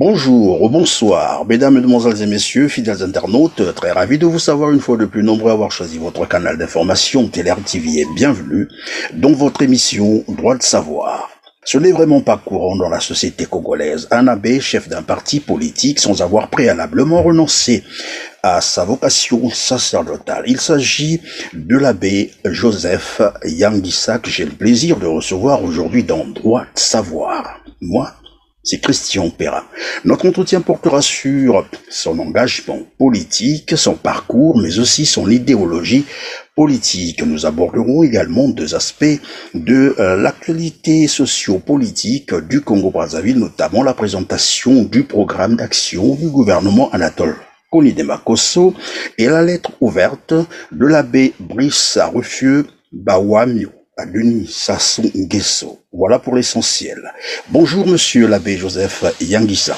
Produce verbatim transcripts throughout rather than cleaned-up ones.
Bonjour ou bonsoir, mesdames, mesdemoiselles et messieurs, fidèles internautes, très ravi de vous savoir une fois de plus nombreux à avoir choisi votre canal d'information Télér T V et bienvenue dans votre émission Droit de savoir. Ce n'est vraiment pas courant dans la société congolaise, un abbé, chef d'un parti politique, sans avoir préalablement renoncé à sa vocation sacerdotale. Il s'agit de l'abbé Joseph Yangisa que j'ai le plaisir de recevoir aujourd'hui dans Droit de savoir. Moi, c'est Christian Perrin. Notre entretien portera sur son engagement politique, son parcours, mais aussi son idéologie politique. Nous aborderons également deux aspects de euh, l'actualité socio-politique du Congo-Brazzaville, notamment la présentation du programme d'action du gouvernement Anatole Koni-Demakoso et la lettre ouverte de l'abbé Brice Ruffieux Bawamio à Denis Sassou Nguesso. Voilà pour l'essentiel. Bonjour monsieur l'abbé Joseph Yangisa.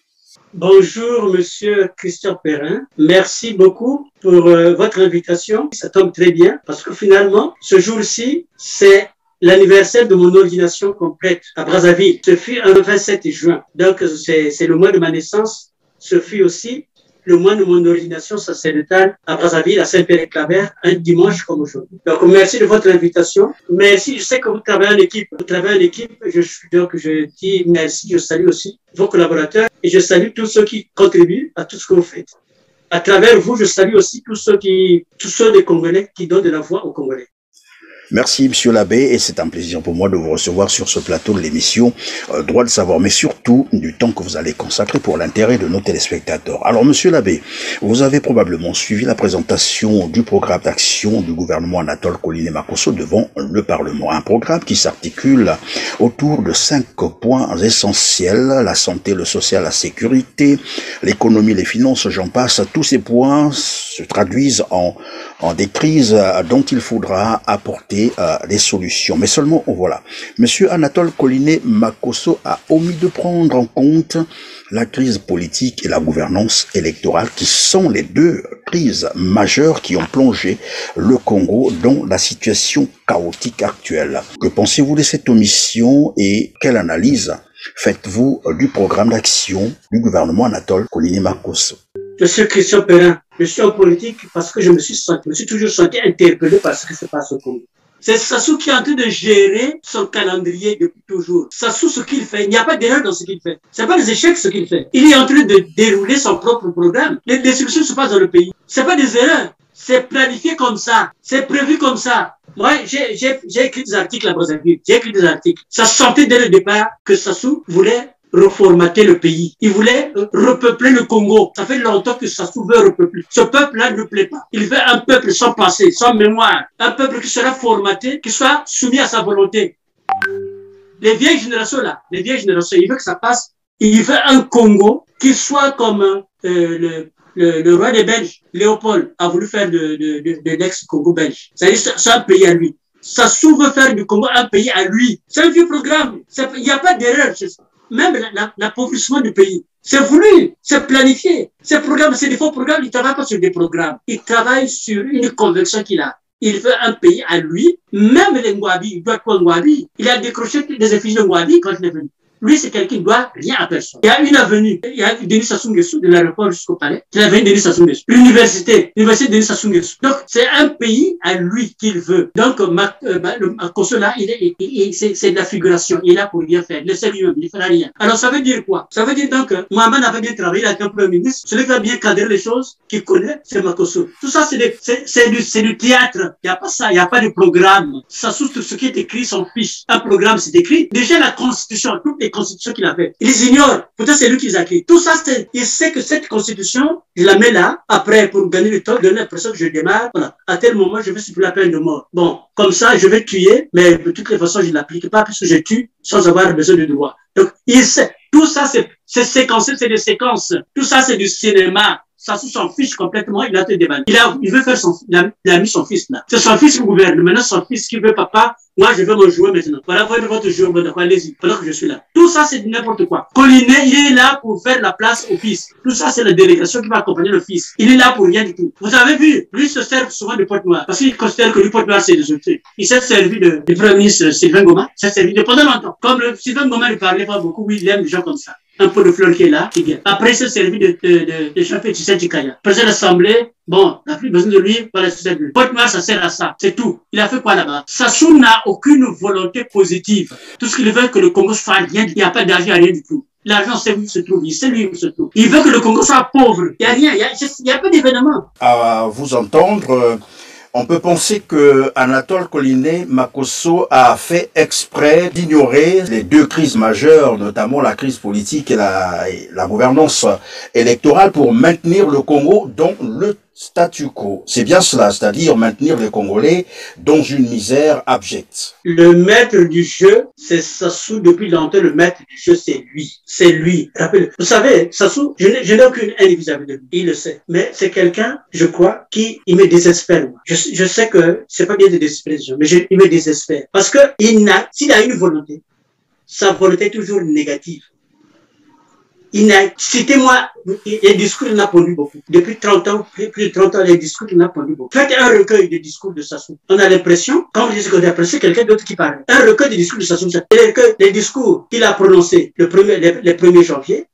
Bonjour monsieur Christian Perrin. Merci beaucoup pour euh, votre invitation. Ça tombe très bien parce que finalement, ce jour-ci, c'est l'anniversaire de mon ordination complète à Brazzaville. Ce fut un vingt-sept juin. Donc c'est le mois de ma naissance. Ce fut aussi le mois de mon ordination sacerdotale à Brazzaville, à Saint-Pierre-et-Claver, un dimanche comme aujourd'hui. Donc, merci de votre invitation. Merci, je sais que vous travaillez en équipe. Vous travaillez en équipe, je, donc je dis merci, je salue aussi vos collaborateurs et je salue tous ceux qui contribuent à tout ce que vous faites. À travers vous, je salue aussi tous ceux qui, tous ceux des Congolais qui donnent de la voix aux Congolais. Merci monsieur l'abbé et c'est un plaisir pour moi de vous recevoir sur ce plateau de l'émission euh, Droit de savoir, mais surtout du temps que vous allez consacrer pour l'intérêt de nos téléspectateurs. Alors monsieur l'abbé, vous avez probablement suivi la présentation du programme d'action du gouvernement Anatole Koni-Demakoso devant le Parlement. Un programme qui s'articule autour de cinq points essentiels: la santé, le social, la sécurité, l'économie, les finances, j'en passe. Tous ces points se traduisent en, en des crises dont il faudra apporter Euh, des solutions. Mais seulement, oh, voilà. Monsieur Anatole Koni-Demakoso a omis de prendre en compte la crise politique et la gouvernance électorale qui sont les deux crises majeures qui ont plongé le Congo dans la situation chaotique actuelle. Que pensez-vous de cette omission et quelle analyse faites-vous du programme d'action du gouvernement Anatole Koni-Demakoso? Monsieur Christian Perrin, je suis en politique parce que je me suis senti, je me suis toujours senti interpellé par ce qui se passe au Congo. C'est Sassou qui est en train de gérer son calendrier depuis toujours. Sassou, ce qu'il fait, il n'y a pas d'erreur dans ce qu'il fait. C'est pas des échecs ce qu'il fait. Il est en train de dérouler son propre programme. Les destructions se passent dans le pays. C'est pas des erreurs. C'est planifié comme ça. C'est prévu comme ça. Moi, j'ai écrit des articles à Brazzaville. J'ai écrit des articles. Ça sentait dès le départ que Sassou voulait reformater le pays. Il voulait repeupler le Congo. Ça fait longtemps que Sassou veut repeupler. Ce peuple-là ne plaît pas. Il veut un peuple sans passé, sans mémoire. Un peuple qui sera formaté, qui soit soumis à sa volonté. Les vieilles générations là, les vieilles générations, il veut que ça passe. Il veut un Congo qui soit comme euh, le, le, le roi des Belges, Léopold, a voulu faire de, de, de, de l'ex-Congo belge. C'est-à-dire c'est un pays à lui. Sassou veut faire du Congo un pays à lui. C'est un vieux programme. Il n'y a pas d'erreur chez ça. Même l'appauvrissement du pays, c'est voulu, c'est planifié. Ces programmes, c'est des faux programmes, il ne travaille pas sur des programmes. Il travaille sur une conviction qu'il a. Il veut un pays à lui, même les Ngwabi, il doit quoi Ngwabi. Il a décroché des effigies de Ngwabi quand il est venu. Lui, c'est quelqu'un qui ne doit rien à personne. Il y a une avenue. Il y a Denis Sassou Nguesso de l'aéroport jusqu'au palais. C'est l'avenue Denis Sassou Nguesso. L'université. L'université Denis Sassou Nguesso. Donc, c'est un pays à lui qu'il veut. Donc, ma, euh, ma, le Makoso là, il est, il, il, c'est de la figuration. Il est là pour rien faire. Laissez lui-même. Il ne fera rien. Alors, ça veut dire quoi? Ça veut dire donc que Mohamed avait bien travaillé avec un premier ministre. Celui qui a bien cadré les choses, qui connaît, c'est Makoso. Tout ça, c'est du, c'est du théâtre. Il n'y a pas ça. Il n'y a pas de programme. Sassou, tout ce qui est écrit s'en fiche. Un programme, c'est écrit. Déjà, la constitution, toutes les constitution qu'il a fait. Il les ignore. Pourtant, c'est lui qui les a écrits. Tout ça, c'est, il sait que cette constitution, je la mets là, après, pour gagner le temps, donner l'impression que je démarre. Voilà. À tel moment, je vais supprimer la peine de mort. Bon, comme ça, je vais tuer, mais de toutes les façons, je ne l'applique pas puisque je tue sans avoir besoin de droit. Donc, il sait. Tout ça, c'est séquencé, c'est des séquences. Tout ça, c'est du cinéma. Sassou s'en fiche complètement, il a été débanni. Il a, il veut faire son, il a, il a mis son fils là. C'est son fils qui gouverne. Maintenant, son fils qui veut papa, moi, je veux me jouer maintenant. Voilà, votre, votre joueur, allez-y, pendant que je suis là. Tout ça, c'est n'importe quoi. Colinet, il est là pour faire la place au fils. Tout ça, c'est la délégation qui va accompagner le fils. Il est là pour rien du tout. Vous avez vu, lui se sert souvent de porte-noir. Parce qu'il considère que le porte-noir, c'est des autres. Il s'est servi de, du premier ministre Sylvain Goma. Il s'est servi de pendant longtemps. Comme le, Sylvain Goma ne parlait pas beaucoup, oui, il aime les gens comme ça. un pot de fleurs qui est là, qui vient. Après, il s'est servi de, de, de, de champion Tissé Tikaya. Président de l'Assemblée, bon, on n'a plus besoin de lui, voilà, c'est ça. Pointe-Noire, ça sert à ça, c'est tout. Il a fait quoi là-bas? Sassou n'a aucune volonté positive. Tout ce qu'il veut, que le Congo soit rien, il n'y a pas d'argent, rien du tout. L'argent, c'est où il se trouve, c'est lui où il se trouve. Il veut que le Congo soit pauvre. Il n'y a rien, il n'y a, a pas d'événement. À vous entendre, on peut penser que Anatole Collinet Makosso a fait exprès d'ignorer les deux crises majeures, notamment la crise politique et la, et la gouvernance électorale, pour maintenir le Congo dans le statu quo. C'est bien cela, c'est-à-dire maintenir les Congolais dans une misère abjecte. Le maître du jeu, c'est Sassou depuis longtemps. Le maître du jeu, c'est lui. C'est lui. Rappelez, vous savez, Sassou, je n'ai aucune haine vis-à-vis de lui. Il le sait. Mais c'est quelqu'un, je crois, qui il me désespère. Je, je sais que c'est pas bien de désespérer les gens, mais je, il me désespère. Parce que il n'a, s'il a une volonté, sa volonté est toujours négative. Il n'a, citez-moi, les discours, il n'a pondu beaucoup. Depuis trente ans, plus de trente ans, les discours, il n'a pondu beaucoup. Faites un recueil de discours de Sassou. On a l'impression, quand vous dites qu'on a l'impression, c'est quelqu'un d'autre qui parle. Un recueil de discours de Sassou. Les, les discours qu'il a prononcés le premier, les, les premier janvier,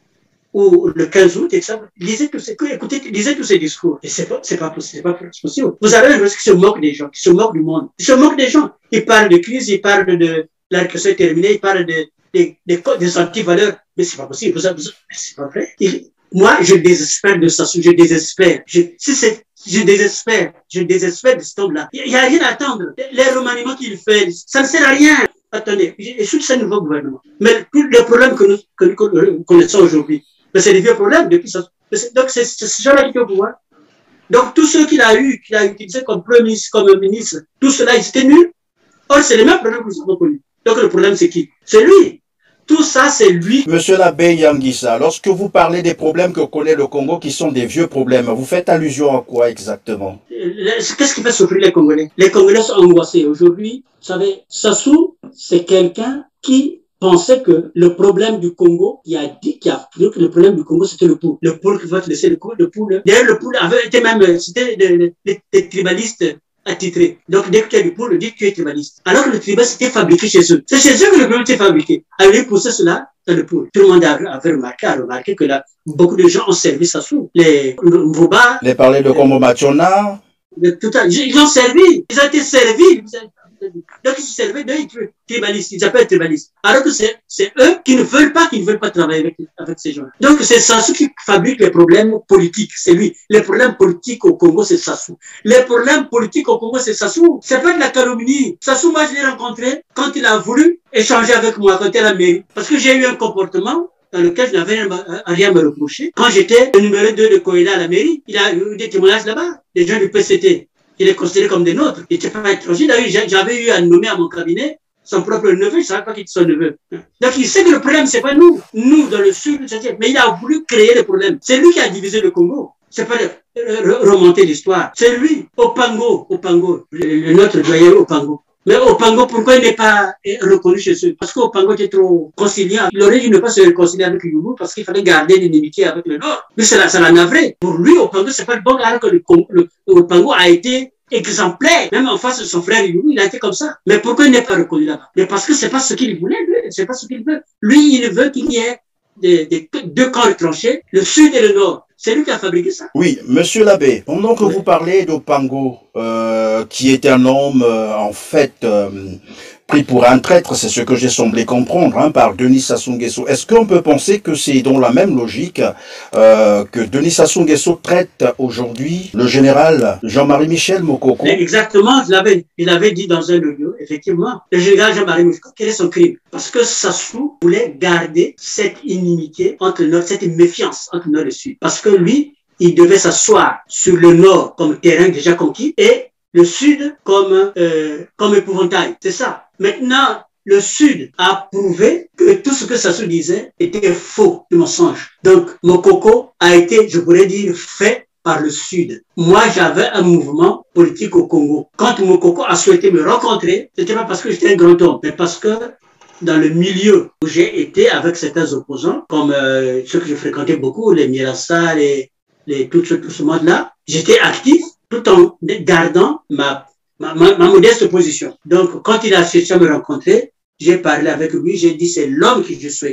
ou le quinze août, et ça, lisez tous ces, écoutez, lisez tous ces discours. Et c'est pas, c'est pas possible, c'est pas possible. Vous avez l'impression qu'il se moque des gens, qu'il se moque du monde. Il se moque des gens. Il parle de crise, il parle de la récréation terminée, il parle de, des, des, des anti-valeurs. Mais c'est pas possible, vous avez, c'est pas vrai. Il, moi, je désespère de ça, je désespère. Je, si c'est, je désespère, je désespère de cet homme-là. Il n'y a rien à attendre. Les remaniements qu'il fait, ça ne sert à rien. Attendez, je suis ce nouveau gouvernement. Mais tous les problèmes que nous, que nous connaissons aujourd'hui, mais c'est des vieux problèmes depuis ça. Donc, c'est ce genre-là qui est au pouvoir. Donc, tous ceux qu'il a eu, qu'il a utilisé comme premier ministre, comme ministre, tout cela, ils étaient nuls. Or, c'est les mêmes problèmes que nous avons connus. Donc, le problème, c'est qui? C'est lui. Tout ça, c'est lui. Monsieur l'abbé Yangisa, lorsque vous parlez des problèmes que connaît le Congo, qui sont des vieux problèmes, vous faites allusion à quoi exactement? Qu'est-ce qui fait souffrir les Congolais? Les Congolais sont angoissés. Aujourd'hui, vous savez, Sassou, c'est quelqu'un qui pensait que le problème du Congo, qui a dit, qui a cru que le problème du Congo, c'était le poule. Le poule qui va te laisser le coup, le poule. D'ailleurs, le poule avait été même, c'était des, des, des tribalistes attitrés. Donc, dès que tu as du poule, dit que tu es tribaliste. Alors que le tribal, c'était fabriqué chez eux. C'est chez eux que le poule était fabriqué. Alors, pour cela, dans le poule. Tout le monde avait remarqué, a remarqué que là, beaucoup de gens ont servi Sassou. Les Mvoba. Les parler de Kombo Machona. Tout à, ils ont servi. Ils ont été servis. Donc, ils se servaient d'un tribalistes. Ils appellent tribalistes. Alors que c'est, c'est eux qui ne veulent pas, qui ne veulent pas travailler avec, avec ces gens. Donc, c'est Sassou qui fabrique les problèmes politiques. C'est lui. Les problèmes politiques au Congo, c'est Sassou. Les problèmes politiques au Congo, c'est Sassou. C'est pas de la calomnie. Sassou, moi, je l'ai rencontré quand il a voulu échanger avec moi quand il était à la mairie. Parce que j'ai eu un comportement dans lequel je n'avais rien à me reprocher. Quand j'étais le numéro deux de Koïla à la mairie, il a eu des témoignages là-bas. Des gens du P C T. Il est considéré comme des nôtres. Il n'était pas étranger. D'ailleurs, j'avais eu à nommer à mon cabinet son propre neveu. Je ne savais pas qu'il était son neveu. Donc, il sait que le problème, c'est pas nous. Nous, dans le sud, mais il a voulu créer le problème. C'est lui qui a divisé le Congo. C'est pas le, remonter l'histoire. C'est lui. Opango, Opango, le, notre doyen Opango. Mais Opango, pourquoi il n'est pas reconnu chez eux? Parce qu'Opango était trop conciliant. Il aurait dû ne pas se réconcilier avec le Yougou parce qu'il fallait garder l'inimitié avec le Nord. Mais ça l'a navré. Pour lui, Opango, c'est pas le bon gars que le, le, le Opango a été exemplaire. Même en face de son frère Yougou, il a été comme ça. Mais pourquoi il n'est pas reconnu là-bas? Mais parce que c'est pas ce qu'il voulait, lui. C'est pas ce qu'il veut. Lui, il veut qu'il y ait des, des, deux camps retranchés, le Sud et le Nord. C'est lui qui a fabriqué ça. Oui, monsieur l'abbé, pendant que oui. vous parlez d'Opango, euh, qui est un homme, euh, en fait, euh, pris pour un traître, c'est ce que j'ai semblé comprendre, hein, par Denis Sassou Nguesso. Est-ce qu'on peut penser que c'est dans la même logique euh, que Denis Sassou Nguesso traite aujourd'hui le général Jean-Marie Michel Mokoko? Exactement, je l'avais, il avait dit dans un audio, effectivement, le général Jean-Marie Michel, quel est son crime? Parce que Sassou voulait garder cette inimitié entre le Nord, cette méfiance entre le Nord et le Sud. Parce que lui, il devait s'asseoir sur le Nord comme terrain déjà conquis et le Sud comme, euh, comme épouvantail. C'est ça. Maintenant, le Sud a prouvé que tout ce que Sassou disait était faux, du mensonge. Donc, Mokoko a été, je pourrais dire, fait par le Sud. Moi, j'avais un mouvement politique au Congo. Quand Mokoko a souhaité me rencontrer, c'était pas parce que j'étais un grand homme, mais parce que dans le milieu où j'ai été avec certains opposants, comme euh, ceux que je fréquentais beaucoup, les Mirassa, les, les, tout ce, tout ce monde-là, j'étais actif tout en gardant ma, ma, ma, ma modeste position. Donc, quand il a cherché à me rencontrer, j'ai parlé avec lui, j'ai dit c'est l'homme que je souhaitais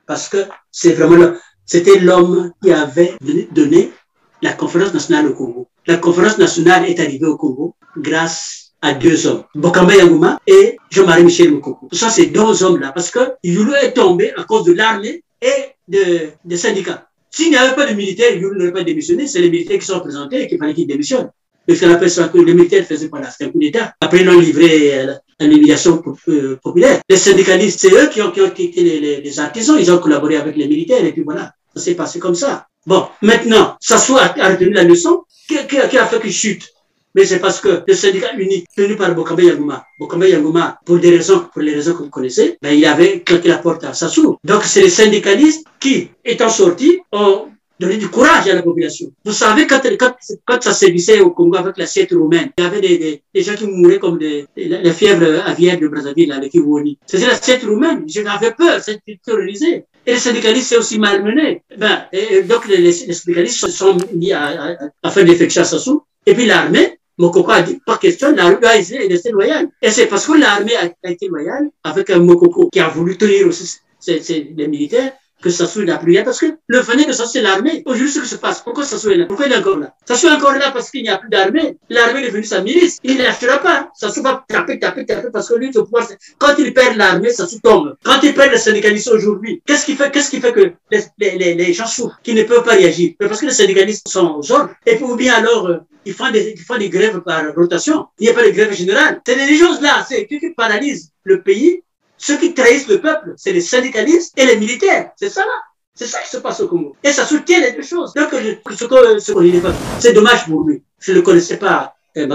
parce que c'est vraiment c'était l'homme qui avait donné la conférence nationale au Congo. La conférence nationale est arrivée au Congo grâce à deux hommes, Bokamba Yangouma et Jean-Marie Michel Moukoko. Ce sont ces deux hommes-là, parce que Yulu est tombé à cause de l'armée et de, des syndicats. S'il n'y avait pas de militaires, Yulu n'aurait pas démissionné. C'est les militaires qui sont présentés et qu'il fallait qu'ils démissionnent. Parce qu'on appelle ça que les militaires faisaient pas là, c'était un coup d'État. Après, ils l'ont livré à l'humiliation populaire. Les syndicalistes, c'est eux qui ont, qui ont quitté les, les, les artisans, ils ont collaboré avec les militaires et puis voilà, ça s'est passé comme ça. Bon, maintenant, Sassou a, a retenu la leçon qui, qui, qui a fait qu'il chute. Mais c'est parce que le syndicat unique tenu par Bokamba Yangouma, Bokamba Yangouma, pour des raisons, pour les raisons que vous connaissez, ben, il avait claqué la porte à Sassou. Donc, c'est les syndicalistes qui, étant sortis, ont donné du courage à la population. Vous savez, quand, quand, quand ça sévissait au Congo avec l'assiette roumaine, il y avait des, des, des gens qui mouraient comme des, les fièvres aviaires de Brazzaville, là, les Kiwoni. C'était l'assiette roumaine. J'avais peur, c'était terrorisé. Et les syndicalistes, c'est aussi malmené. Ben, et donc, les, les syndicalistes se sont mis à, à, à faire des faits à Sassou. Et puis l'armée, Mokoko a dit, pas question, l'armée a été restée loyale. Et c'est parce que l'armée a, a été loyale avec un Mokoko qui a voulu tenir aussi c'est, c'est, les militaires que Sassou n'a plus rien. Parce que le fait que Sassou c'est l'armée. Aujourd'hui, ce qui se passe, pourquoi Sassou est là? Pourquoi il est encore là? Sassou est encore là parce qu'il n'y a plus d'armée. L'armée est devenue sa milice. Il ne lâchera pas. Sassou va taper, taper, taper parce que lui, le pouvoir, quand il perd l'armée, Sassou tombe. Quand il perd les syndicalistes aujourd'hui, qu'est-ce qui fait, qu'est-ce qui fait que les, les, les, les gens souffrent, qui ne peuvent pas réagir? Mais parce que les syndicalistes sont aux ordres. Et puis, ou bien alors, euh, ils font des, ils font des grèves par rotation. Il n'y a pas de grève générale. C'est des choses là, c'est qui paralysent le pays. Ceux qui trahissent le peuple, c'est les syndicalistes et les militaires. C'est ça là. C'est ça qui se passe au Congo. Et ça soutient les deux choses. Donc, ce que, ce qu'on c'est dommage pour lui. Je ne le connaissais pas.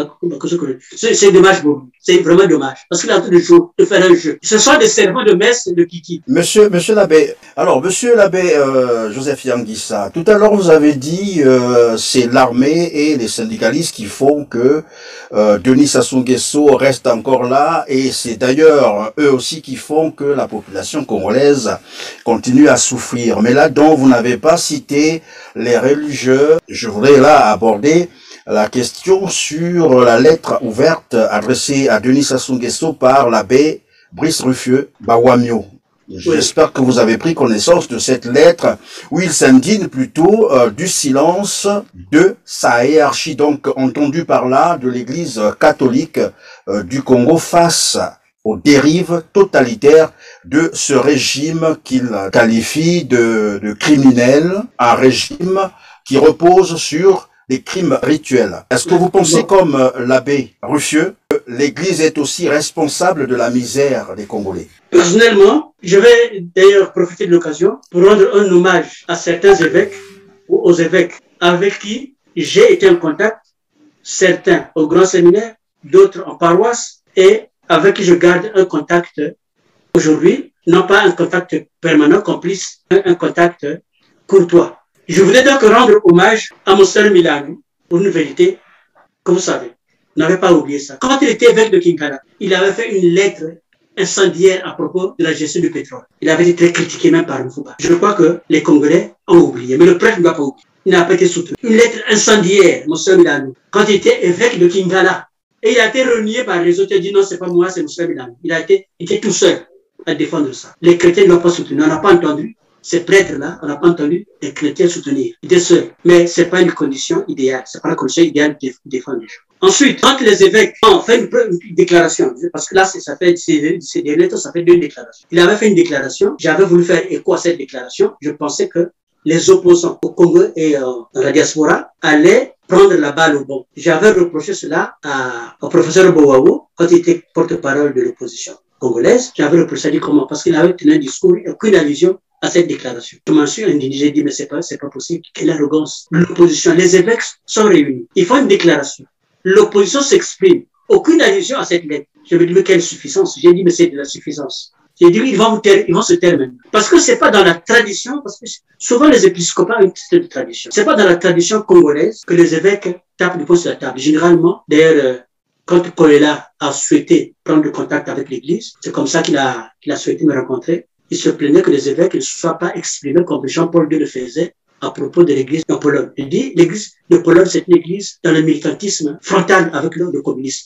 C'est dommage pour lui. C'est vraiment dommage. Parce qu'il a tout le jour de faire un jeu. Ce sont des servants de messe de Kiki. Monsieur, monsieur l'abbé, alors, monsieur l'abbé euh, Joseph Yanguissa, tout à l'heure vous avez dit euh, c'est l'armée et les syndicalistes qui font que euh, Denis Sassou Nguesso reste encore là, et c'est d'ailleurs eux aussi qui font que la population congolaise continue à souffrir. Mais là, dont vous n'avez pas cité les religieux, je voudrais là aborder la question sur la lettre ouverte adressée à Denis Sassou Nguesso par l'abbé Brice Ruffieux Bawamio. J'espère que vous avez pris connaissance de cette lettre où il s'indigne plutôt euh, du silence de sa hiérarchie, donc entendu par là de l'Église catholique euh, du Congo face aux dérives totalitaires de ce régime qu'il qualifie de, de criminel, un régime qui repose sur des crimes rituels. Est-ce que vous pensez, comme euh, l'abbé Ruffieux, que l'Église est aussi responsable de la misère des Congolais? Personnellement, je vais d'ailleurs profiter de l'occasion pour rendre un hommage à certains évêques ou aux évêques avec qui j'ai été en contact, certains au grand séminaire, d'autres en paroisse, et avec qui je garde un contact aujourd'hui, non pas un contact permanent, complice, un, un contact courtois. Je voulais donc rendre hommage à mon sœur Milano pour une vérité que vous savez. Vous n'avez pas oublié ça. Quand il était évêque de Kinkala, il avait fait une lettre incendiaire à propos de la gestion du pétrole. Il avait été très critiqué même par Mfouba. Je crois que les Congolais ont oublié, mais le prêtre ne doit pas oublier. Il n'a pas été soutenu. Une lettre incendiaire, mon sœur Milano, quand il était évêque de Kinkala. Et il a été renié par les autres. Il a dit non, c'est pas moi, c'est mon sœur Milano. Il a été, il était tout seul à défendre ça. Les chrétiens ne l'ont pas soutenu. On n'a pas entendu. Ces prêtres-là, on n'a pas entendu les chrétiens soutenir. Ils étaient seuls. Mais ce n'est pas une condition idéale. Ce n'est pas la condition idéale de défendre les gens. Ensuite, quand les évêques ont fait une, une déclaration, parce que là, ça fait, c'est des lettres, ça fait deux déclarations. Il avait fait une déclaration. J'avais voulu faire écho à cette déclaration. Je pensais que les opposants au Congo et euh, dans la diaspora allaient prendre la balle au bon. J'avais reproché cela à, au professeur Bowawo quand il était porte-parole de l'opposition congolaise. J'avais reproché, dit comment? Parce qu'il avait tenu un discours et aucune allusion à cette déclaration. Je m'en suis indigné, j'ai dit, mais c'est pas, c'est pas possible. Quelle arrogance. L'opposition, les évêques sont réunis. Ils font une déclaration. L'opposition s'exprime. Aucune allusion à cette lettre. Je me dis, mais quelle suffisance? J'ai dit, mais c'est de la suffisance. J'ai dit, ils vont, vous taire, ils vont se taire même. Parce que c'est pas dans la tradition, parce que souvent les épiscopats ont une petite tradition. C'est pas dans la tradition congolaise que les évêques tapent du poing sur la table. Généralement, d'ailleurs, euh, quand Kolela a souhaité prendre contact avec l'église, c'est comme ça qu'il a, qu'il a souhaité me rencontrer. Il se plaignait que les évêques ne soient pas exprimés comme Jean-Paul deux le faisait à propos de l'église de Pologne. Il dit, l'église de Pologne, c'est une église dans le militantisme frontal avec le communisme.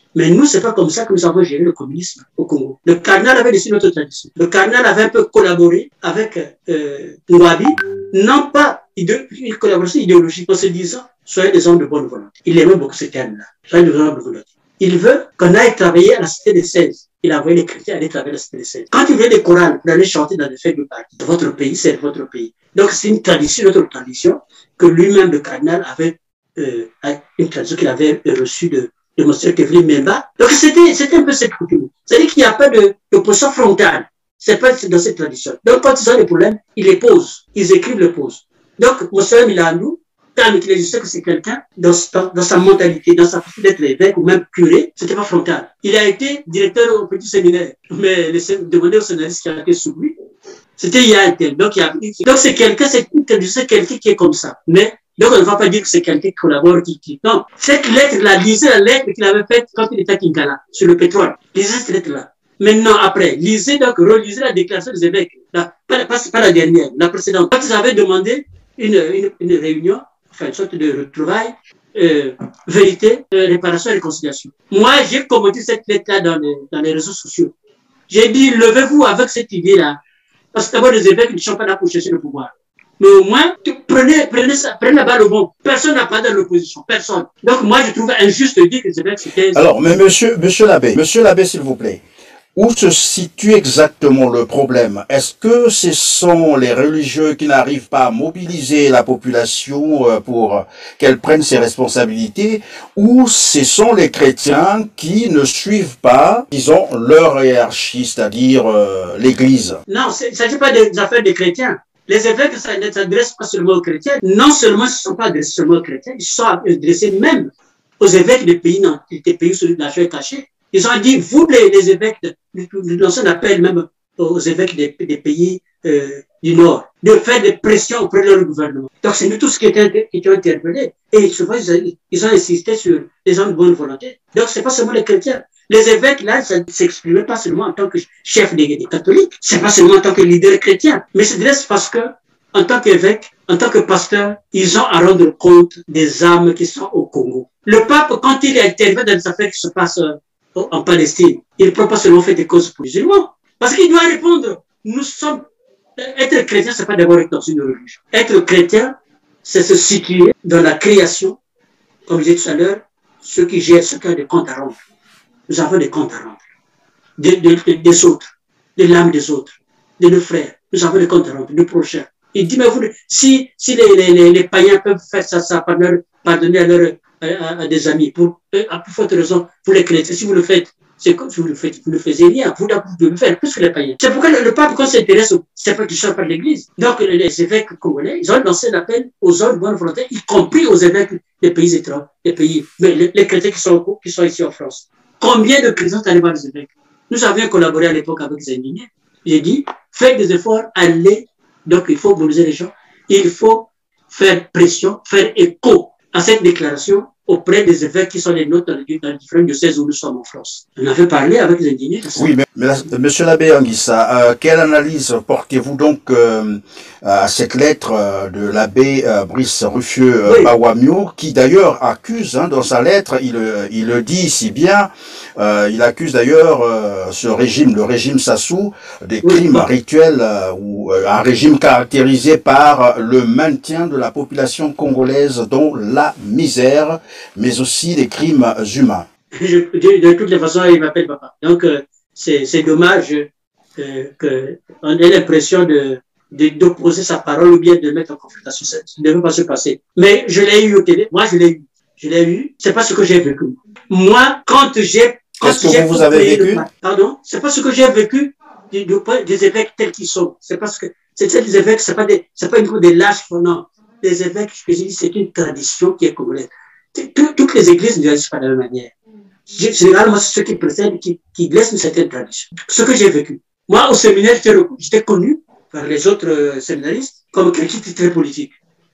Mais nous, c'est pas comme ça que nous avons géré le communisme au Congo. Le cardinal avait décidé notre tradition. Le cardinal avait un peu collaboré avec euh, Ngwabi, non pas une collaboration idéologique, en se disant, soyez des hommes de bonne volonté. Il aimait beaucoup ce terme-là. Soyez des hommes de bonne volonté. Il veut qu'on aille travailler à la cité des seize. Il a envoyé les chrétiens aller travailler à la cité des seize. Quand il voulait des chorales pour aller chanter dans les fêtes de Paris, votre pays, c'est votre pays. Donc c'est une tradition, notre tradition, que lui-même, le cardinal, avait euh, une tradition qu'il avait reçue de, de Monsieur Kevin Memba. Donc c'était c'était un peu cette coutume. C'est-à-dire qu'il n'y a pas de, de position frontale. C'est pas dans cette tradition. Donc quand ils ont des problèmes, ils les posent. Ils écrivent les posent. Donc Monsieur Milandou, quand il disait que c'est quelqu'un, dans, dans, dans sa mentalité, dans sa façon d'être évêque ou même curé, c'était pas frontal. Il a été directeur au petit séminaire, mais les, demandez au scénariste qui a été sous lui, c'était il y a un tel. Donc, donc c'est quelqu'un, c'est quelqu'un qui est comme ça. Mais, donc on ne va pas dire que c'est quelqu'un qui collabore, qui, qui, non. Cette lettre-là, lisez la lettre qu'il avait faite quand il était à Kinkala, sur le pétrole. Lisez cette lettre-là. Maintenant, après, lisez donc, relisez la déclaration des évêques. Là, pas, pas, pas la dernière, la précédente. Quand ils avaient demandé une, une, une réunion, enfin une sorte de retrouvailles, euh, vérité, euh, réparation et réconciliation. Moi, j'ai commenté cette lettre-là dans les, dans les réseaux sociaux. J'ai dit, levez-vous avec cette idée-là. Parce que d'abord, les évêques ne sont pas là pour chercher le pouvoir. Mais au moins, prenez, prenez ça, prenez la balle au bon. Personne n'a pas dans l'opposition. Personne. Donc, moi, je trouve injuste de dire que les évêques, c'était... Alors, mais monsieur, monsieur l'abbé, monsieur l'abbé, s'il vous plaît. Où se situe exactement le problème? Est-ce que ce sont les religieux qui n'arrivent pas à mobiliser la population pour qu'elle prenne ses responsabilités, ou ce sont les chrétiens qui ne suivent pas, disons, leur hiérarchie, c'est-à-dire euh, l'Église? Non, il ne s'agit pas des affaires des chrétiens. Les évêques ne s'adressent pas seulement aux chrétiens. Non seulement ils ne sont pas adressés seulement aux chrétiens, ils sont adressés même aux évêques des pays, non, des pays sur la chair cachée. Ils ont dit, vous, les, les évêques, l'ancien appel même aux évêques des, des pays euh, du Nord, de faire des pressions auprès de leur gouvernement. Donc, c'est nous tous qui étions interpellés. Et souvent, ils, ils ont insisté sur les gens de bonne volonté. Donc, c'est pas seulement les chrétiens. Les évêques, là, ça ne s'exprimaient pas seulement en tant que chef des, des catholiques, c'est pas seulement en tant que leader chrétien, mais c'est parce que, en tant qu'évêque, en tant que pasteur, ils ont à rendre compte des âmes qui sont au Congo. Le pape, quand il est intervenu dans des affaires qui se passent en Palestine, il ne peut pas seulement faire des causes pour les musulmans. Parce qu'il doit répondre, nous sommes, être chrétien, c'est pas d'abord être dans une religion. Être chrétien, c'est se situer dans la création, comme je disais tout à l'heure, ceux qui gèrent, ceux qui ont des comptes à rendre. Nous avons des comptes à rendre. Des, des, des autres, de l'âme des autres, de nos frères. Nous avons des comptes à rendre, des prochains. Il dit, mais vous, si, si les, les, les, les païens peuvent faire ça, ça, pardonner à leurs, À, à des amis, pour, à plus forte raison, pour les chrétiens. Si vous le faites, c'est comme si vous le faites, vous ne faisiez rien. Vous, vous devez faire plus que les païens. C'est pourquoi le, le pape, quand s'intéresse, c'est pas qu'il ne pas de l'église. Donc, les, les évêques congolais, ils ont lancé un appel aux hommes de bonne volonté, y compris aux évêques des pays étrangers, des pays, mais les, les chrétiens qui sont, qui sont ici en France. Combien de chrétiens sont allés voir les évêques? Nous avions collaboré à l'époque avec les indignés. J'ai dit, faites des efforts, allez. Donc, il faut mobiliser les gens. Il faut faire pression, faire écho à cette déclaration auprès des évêques qui sont les nôtres dans les, dans les différents diocèses où nous sommes en France. On avait parlé avec les indignés. Oui, mais, mais la, monsieur l'abbé Anguissa, euh, quelle analyse portez-vous donc euh, à cette lettre euh, de l'abbé euh, Brice Ruffieux euh, oui. Bawamio, qui d'ailleurs accuse, hein, dans sa lettre, il, il le dit si bien, euh, il accuse d'ailleurs euh, ce régime, le régime Sassou, des oui, crimes bon. rituels, euh, ou euh, un régime caractérisé par le maintien de la population congolaise dans la misère, mais aussi des crimes humains. Je, de, de toutes les façons, il m'appelle papa. Donc, euh, c'est dommage euh, qu'on ait l'impression de d'opposer sa parole ou bien de mettre en confrontation. Ça ne devait pas se passer. Mais je l'ai eu au télé. Moi, je l'ai eu. Je l'ai eu. C'est pas ce que j'ai vécu. Moi, quand j'ai... Qu'est-ce que vous, vous avez vécu? Le, pardon? C'est pas ce que j'ai vécu des, des évêques tels qu'ils sont. C'est parce que... C'est des évêques, c'est pas des, c'est pas une des lâches, non. Les évêques, je dis, c'est une tradition qui est congolaise. Toutes les églises ne réagissent pas de la même manière. Généralement, c'est ceux qui précèdent, qui, qui laissent une certaine tradition. Ce que j'ai vécu. Moi, au séminaire, j'étais connu par les autres euh, séminaristes comme quelqu'un qui était très politique.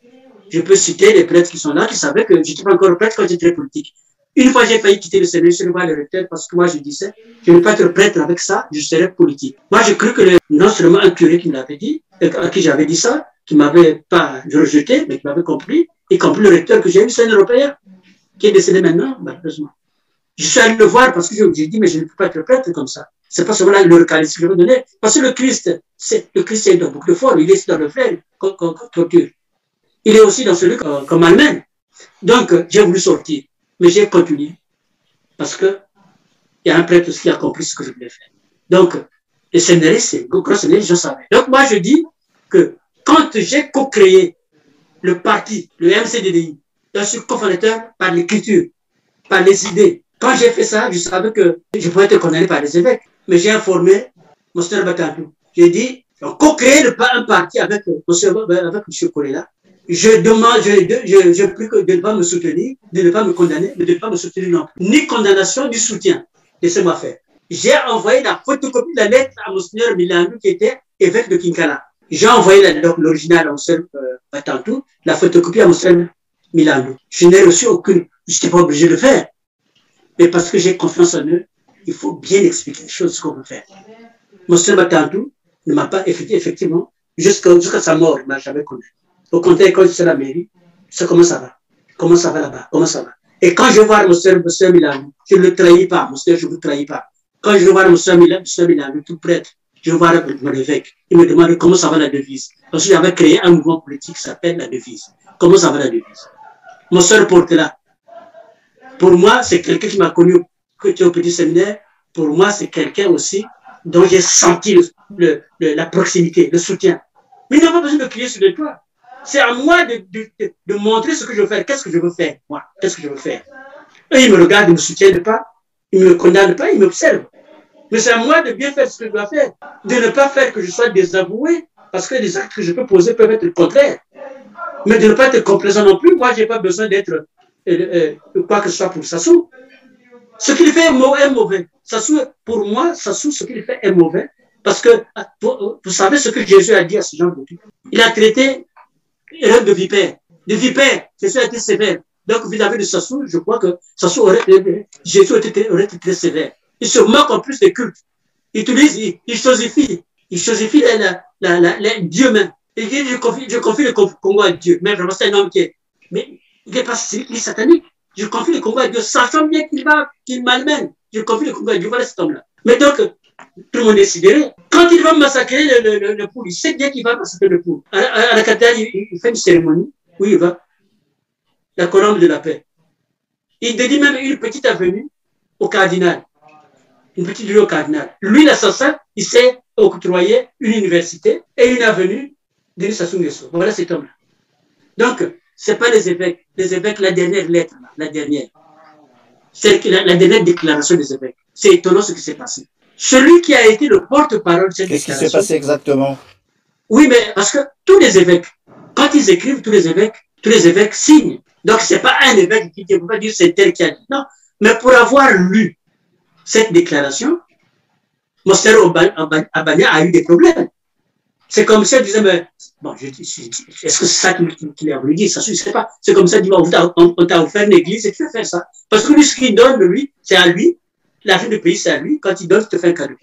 Je peux citer les prêtres qui sont là, qui savaient que je n'étais pas encore prêtre quand j'étais très politique. Une fois, j'ai failli quitter le séminaire, je suis allé voir le recteur parce que moi, je disais, je ne vais pas être prêtre avec ça, je serai politique. Moi, j'ai cru que le, non seulement un curé qui me l'avait dit, à qui j'avais dit ça, qui m'avait pas rejeté, mais qui m'avait compris, y compris le recteur que j'ai eu, c'est un Européen, qui est décédé maintenant, malheureusement. Je suis allé le voir parce que j'ai dit, mais je ne peux pas être prêtre comme ça. C'est pas seulement l'Eucharistie que je veux donner. Parce que le Christ, c'est, le Christ est dans beaucoup de formes. Il est dans le frère, comme, comme, comme torture. Il est aussi dans celui comme, comme Allemagne. Donc, j'ai voulu sortir. Mais j'ai continué. Parce que, il y a un prêtre qui a compris ce que je voulais faire. Donc, le scénario, c'est, le gros scénario, je savais. Donc, moi, je dis que quand j'ai co-créé le parti, le M C D D I, je suis cofondateur par l'écriture, par les idées. Quand j'ai fait ça, je savais que je pouvais être condamné par les évêques. Mais j'ai informé Monseigneur Batantou. J'ai dit, on co-crée un parti avec M. Kolela. Je demande, je, je, je prie de ne pas me soutenir, de ne pas me condamner, de ne pas me soutenir non plus. Ni condamnation, ni soutien. Laissez-moi faire. J'ai envoyé la photocopie de la lettre à Monseigneur Milandou, qui était évêque de Kinkala. J'ai envoyé l'original à Monseigneur euh, Batantou, la photocopie à Monseigneur Milandou. Je n'ai reçu aucune. Je n'étais pas obligé de le faire. Mais parce que j'ai confiance en eux, il faut bien expliquer les choses qu'on veut faire. Monseigneur Batantou ne m'a pas effectué, effectivement, jusqu'à jusqu'à sa mort, il ne m'a jamais connu. Au contraire, quand je suis à la mairie, c'est comment ça va, comment ça va là-bas, comment ça va. Et quand je vois Monseigneur Milandou, je ne le trahis pas, Monseigneur, je ne vous trahis pas. Quand je vois Monseigneur Milandou, tout prêtre, je vois mon évêque, il me demande comment ça va la devise. Parce que j'avais créé un mouvement politique qui s'appelle la devise. Comment ça va la devise? Monseigneur Portela, pour moi, c'est quelqu'un qui m'a connu que tu es au petit séminaire. Pour moi, c'est quelqu'un aussi dont j'ai senti le, le, le, la proximité, le soutien. Mais il n'a pas besoin de crier sur le toit. C'est à moi de, de, de, de montrer ce que je veux faire. Qu'est-ce que je veux faire, moi? Qu'est-ce que je veux faire? Eux, ils me regardent, ils ne me soutiennent pas, ils ne me condamnent pas, ils m'observent. Mais c'est à moi de bien faire ce que je dois faire. De ne pas faire que je sois désavoué, parce que les actes que je peux poser peuvent être contraires. Mais de ne pas être complaisant non plus. Moi, je n'ai pas besoin d'être euh, euh, quoi que ce soit pour Sassou. Ce qu'il fait est mauvais. Sassou, pour moi, Sassou, ce qu'il fait est mauvais. Parce que, vous, vous savez ce que Jésus a dit à ce genre de truc. Il a traité Hérode de vipère. De vipère, Jésus a été sévère. Donc, vis-à-vis de Sassou, je crois que Sassou aurait, Jésus aurait été, aurait été très sévère. Il se moque en plus des cultes. Il utilise, il, il chosifie. Il chosifie la, la, la, la, la, Dieu même. Il dit, je confie, je confie le Congo à Dieu. Mais vraiment, c'est un homme qui est, mais il n'est pas il est satanique. Je confie le Congo à Dieu, sachant bien qu'il va, qu'il m'almène. Je confie le Congo à Dieu, voilà cet homme-là. Mais donc, tout le monde est sidéré. Quand il va massacrer le, le, le, le poule, il sait bien qu'il va massacrer le poule. À, à, à la cathédrale, il, il fait une cérémonie où il va, la colombe de la paix. Il dédie même une petite avenue au cardinal. Une petite rue au cardinal. Lui, l'assassin, il s'est octroyé une université et une avenue de Sassou Nguesso. Voilà cet homme-là. Donc, ce n'est pas les évêques. Les évêques, la dernière lettre, la dernière. C'est la, la dernière déclaration des évêques. C'est étonnant ce qui s'est passé. Celui qui a été le porte-parole de cette Qu'est-ce déclaration. Qu'est-ce qui s'est passé exactement? Oui, mais parce que tous les évêques, quand ils écrivent, tous les évêques, tous les évêques signent. Donc, ce n'est pas un évêque qui ne peut pas dire c'est tel qui a dit. Non. Mais pour avoir lu cette déclaration, Monseigneur Abania a eu des problèmes. C'est comme ça, il disait, mais, bon, est-ce que c'est ça qu'il a voulu dire? Ça, je ne sais pas. C'est comme ça, il dit, on t'a offert une église et tu veux faire ça. Parce que lui, ce qu'il donne, lui, c'est à lui. La fin du pays, c'est à lui. Quand il donne, il te fait un cadeau.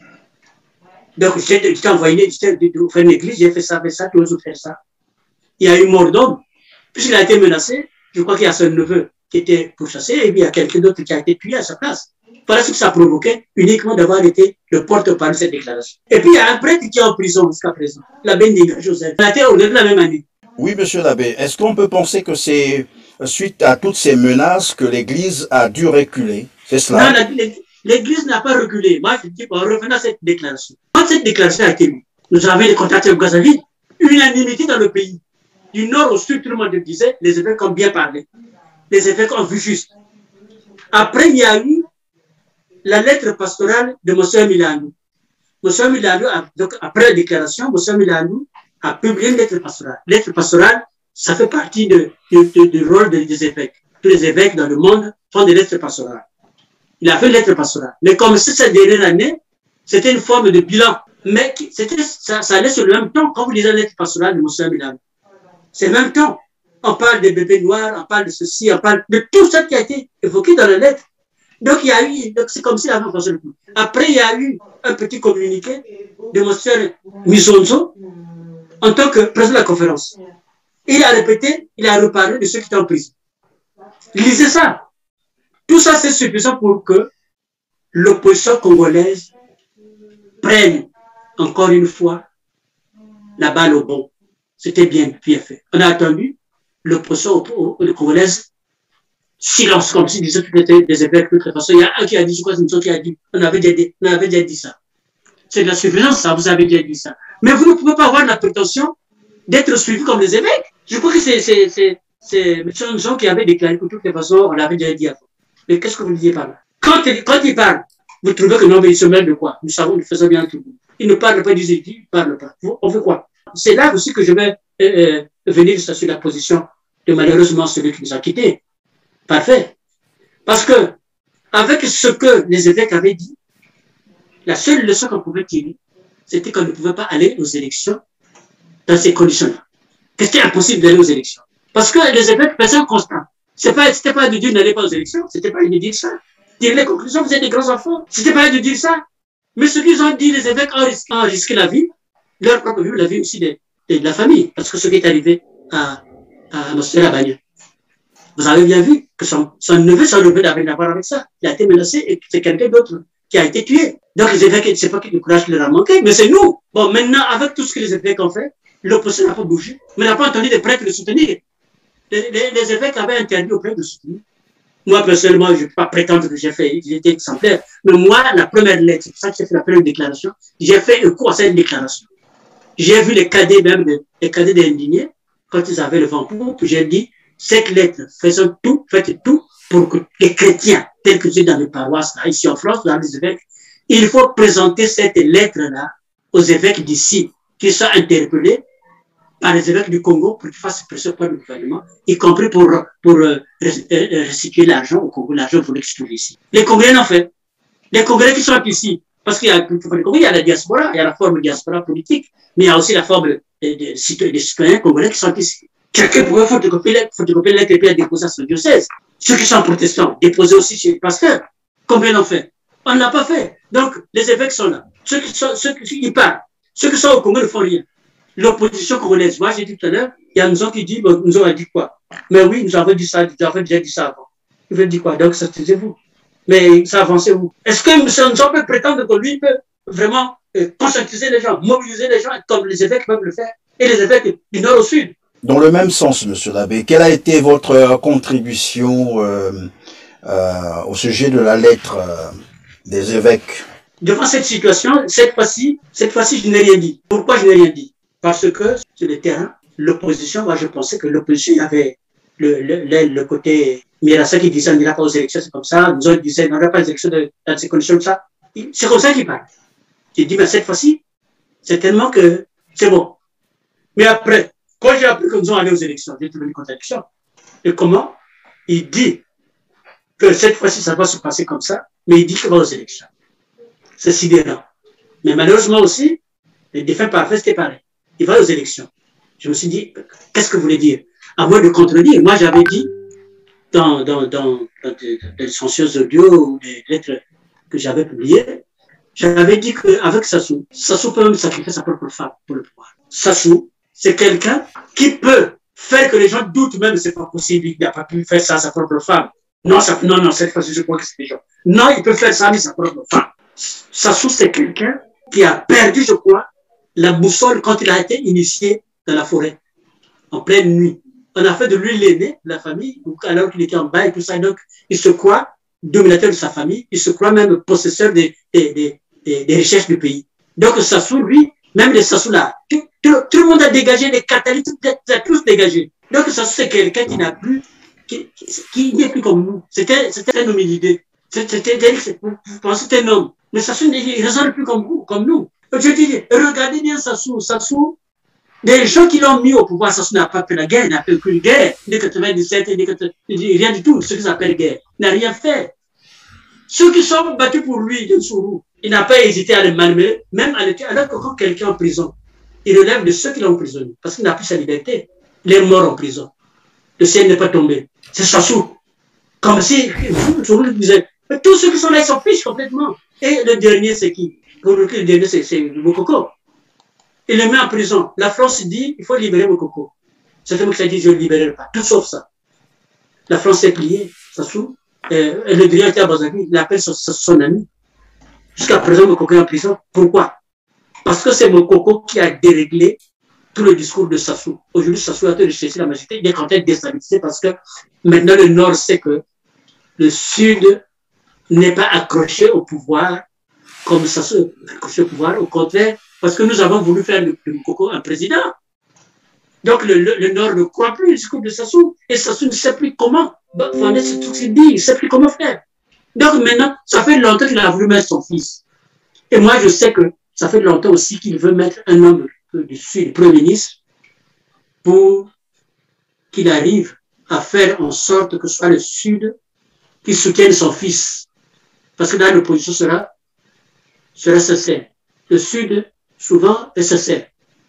Donc, je t'ai envoyé, je t'ai offert une église, j'ai fait ça, fait ça, tu veux faire ça. Il y a eu mort d'homme. Puisqu'il a été menacé, je crois qu'il y a son neveu qui était pourchassé et puis il y a quelqu'un d'autre qui a été tué à sa place. Voilà ce que ça a provoqué, uniquement d'avoir été le porte-parole de cette déclaration. Et puis, il y a un prêtre qui est en prison jusqu'à présent, l'abbé Niga Joseph. Il a été ordonné la même année. Oui, monsieur l'abbé. Est-ce qu'on peut penser que c'est suite à toutes ces menaces que l'Église a dû reculer? C'est cela? Non, l'Église n'a pas reculé. Moi, je dis, en revenant à cette déclaration. Quand cette déclaration a été lue, nous avons les contacts au Brazzaville, unanimité dans le pays. Du nord au sud, tout le monde le disait, les évêques ont bien parlé. Les évêques ont vu juste. Après, il y a eu la lettre pastorale de Monseigneur Milandou. Monseigneur Milandou, donc après la déclaration, Monseigneur Milandou a publié une lettre pastorale. Lettre pastorale, ça fait partie de, de, de, du rôle des évêques. Tous les évêques dans le monde font des lettres pastorales. Il a fait une lettre pastorale. Mais comme c'est cette dernière année, c'était une forme de bilan. Mais ça, ça allait sur le même temps quand vous lisez la lettre pastorale de Monseigneur Milandou. C'est le même temps. On parle des bébés noirs, on parle de ceci, on parle de tout ça qui a été évoqué dans la lettre. Donc, il y a eu, donc c'est comme si avant le coup. Après, il y a eu un petit communiqué de Monseigneur Misonzo en tant que président de la conférence. Il a répété, il a reparlé de ceux qui étaient en prison. Lisez ça. Tout ça, c'est suffisant pour que l'opposition congolaise prenne encore une fois la balle au bon. C'était bien, bien fait. On a attendu l'opposition congolaise, silence, comme si disait toutes les des évêques, de toute façon. Il y a un qui a dit, je crois, c'est une chose qui a dit, on avait déjà dit, on avait déjà dit ça. C'est de la suffisance, ça, vous avez déjà dit ça. Mais vous ne pouvez pas avoir la prétention d'être suivi comme les évêques. Je crois que c'est M. Nzon qui avait déclaré que de toutes les façons, on l'avait déjà dit avant. Mais qu'est-ce que vous disiez par là? Quand, quand il parle, vous trouvez que non, mais il se mêle de quoi? Nous savons, nous faisons bien tout. Il ne parle pas, il dit, il ne parle pas. On veut quoi? C'est là aussi que je vais euh, venir sur la position de malheureusement celui qui nous a quittés. Parfait. Parce que, avec ce que les évêques avaient dit, la seule leçon qu'on pouvait tirer, c'était qu'on ne pouvait pas aller aux élections dans ces conditions-là. C'était impossible d'aller aux élections. Parce que les évêques faisaient un constat. C'était pas, c'était pas de dire n'allez pas aux élections, c'était pas de dire ça. Dire les conclusions, vous êtes des grands enfants. C'était pas de dire ça. Mais ce qu'ils ont dit, les évêques ont risqué, ont risqué la vie, leur propre vie, la vie aussi de, de, de la famille. Parce que ce qui est arrivé à, à M. Rabagna. Vous avez bien vu que son, son neveu, son neveu n'avait rien à voir avec ça. Il a été menacé et c'est quelqu'un d'autre qui a été tué. Donc les évêques, je ne sais pas quel courage leur a manqué, mais c'est nous. Bon, maintenant, avec tout ce que les évêques ont fait, l'opposition n'a pas bougé. Mais n'a pas entendu les prêtres le soutenir. Les, les, les évêques avaient interdit aux prêtres de soutenir. Moi, personnellement, je ne peux pas prétendre que j'ai fait, j'ai été exemplaire. Mais moi, la première lettre, c'est pour ça que j'ai fait la première déclaration, j'ai fait écho à cette déclaration. J'ai vu les cadets, même de, les cadets des indignés, quand ils avaient le vent pour, j'ai dit, cette lettre, faisons tout, faites tout pour que les chrétiens, tels que j'ai dans les paroisses, là, ici en France, dans les évêques, il faut présenter cette lettre-là aux évêques d'ici, qui soient interpellés par les évêques du Congo pour qu'ils fassent pression par le gouvernement, y compris pour, pour euh, restituer l'argent au Congo, l'argent pour l'exploiter ici. Les Congolais l'ont fait. Les Congolais qui sont ici, parce qu'il y a, il y a la diaspora, il y a la forme de diaspora politique, mais il y a aussi la forme de, de, de, de, de citoyens congolais qui sont ici. Quelqu'un pouvait photocopier la lettre et puis la déposer à son diocèse. Ceux qui sont protestants, déposer aussi chez le pasteur. Combien l'ont fait? On ne l'a pas fait. Donc, les évêques sont là. Ceux qui sont, ceux qui ils parlent. Ceux qui sont au Congo ne font rien. L'opposition congolaise, moi j'ai dit tout à l'heure, il y a Nzon qui dit, bon, Nzon a dit quoi? Mais oui, nous avons dit ça, nous avons déjà dit ça avant. Il veut dire quoi? Donc, ça c'est vous. Mais ça avance où? Est-ce que M. Nzon peut prétendre que lui peut vraiment euh, conscientiser les gens, mobiliser les gens comme les évêques peuvent le faire? Et les évêques du nord au sud? Dans le même sens, Monsieur l'abbé, quelle a été votre contribution euh, euh, au sujet de la lettre euh, des évêques? Devant cette situation, cette fois-ci, cette fois-ci, je n'ai rien dit. Pourquoi je n'ai rien dit? Parce que sur le terrain, l'opposition, moi je pensais que l'opposition, il y avait le, le, le côté Mirassa qui disait on n'ira pas aux élections, c'est comme ça. Nous autres disaient on n'ira pas aux élections de, dans ces conditions comme ça. C'est comme ça qu'il parle. J'ai dit, mais cette fois-ci, c'est tellement que c'est bon. Mais après, quand j'ai appris que nous allons aller aux élections, j'ai trouvé une contradiction. Et comment? Il dit que cette fois-ci, ça va se passer comme ça, mais il dit qu'il va aux élections. C'est sidérant. Mais malheureusement aussi, les défunts parfaits, c'était pareil. Il va aux élections. Je me suis dit, qu'est-ce que vous voulez dire? À moi de contredire. Moi, j'avais dit, dans, dans, dans, dans des, des censures audio ou des lettres que j'avais publiées, j'avais dit qu'avec Sassou, Sassou peut même sacrifier sa propre femme pour le pouvoir. Sassou, c'est quelqu'un qui peut faire que les gens doutent même que c'est pas possible, il n'a pas pu faire ça à sa propre femme. Non, ça, non, non, cette fois-ci, je crois que c'est des gens. Non, il peut faire ça à sa propre femme. Sassou, c'est quelqu'un qui a perdu, je crois, la boussole quand il a été initié dans la forêt, en pleine nuit. On a fait de lui l'aîné de la famille, alors qu'il était en bas et tout ça. Donc, il se croit dominateur de sa famille, il se croit même possesseur des, des, des, des, des richesses du pays. Donc, Sassou, lui, même les Sassou là, tout, tout, tout le monde a dégagé, les catalystes, tout a tous dégagé. Donc, Sassou, c'est quelqu'un qui n'a plus, qui, qui, qui n'est plus comme nous. C'était, c'était un hominidé. C'était, vous pensez que c'était un homme. Mais Sassou, il ne raisonne plus comme vous, comme nous. Je dis, regardez bien Sassou. Sassou, des gens qui l'ont mis au pouvoir, Sassou n'a pas fait la guerre, il n'a fait aucune guerre. Ni quatre-vingt-dix-sept, ni rien du tout, ce qu'ils appellent guerre. Il n'a rien fait. Ceux qui sont battus pour lui, Sourou, il n'a pas hésité à les malmener, même à le tuer, alors que quand quelqu'un est en prison, il relève de ceux qui l'ont emprisonné, parce qu'il n'a plus sa liberté. Il est mort en prison. Le ciel n'est pas tombé. C'est Sassou. Comme si, Sourou disait, tous ceux qui sont là, ils s'en fichent complètement. Et le dernier, c'est qui? Pour le dernier, c'est Mokoko. Il le met en prison. La France dit, il faut libérer Mokoko. C'est comme ça dit, je ne le libérerai pas. Tout sauf ça. La France s'est pliée, Sassou. euh, le directeur Bazavi, il appelle son, son ami. Jusqu'à présent, Mokoko est en prison. Pourquoi? Parce que c'est Mokoko qui a déréglé tout le discours de Sassou. Aujourd'hui, Sassou a été recherché la majorité. Il est en train de déstabiliser parce que maintenant le Nord sait que le Sud n'est pas accroché au pouvoir comme Sassou accroché au pouvoir. Au contraire, parce que nous avons voulu faire de Mokoko un président. Donc le, le, le Nord ne croit plus au discours de Sassou. Et Sassou ne sait plus comment. Enfin, c'est tout ce qu'il dit, il ne sait plus comment faire. Donc maintenant, ça fait longtemps qu'il a voulu mettre son fils. Et moi, je sais que ça fait longtemps aussi qu'il veut mettre un homme du Sud, Premier ministre, pour qu'il arrive à faire en sorte que ce soit le Sud qui soutienne son fils. Parce que là, l'opposition sera, sera sincère. Le Sud, souvent, est sincère.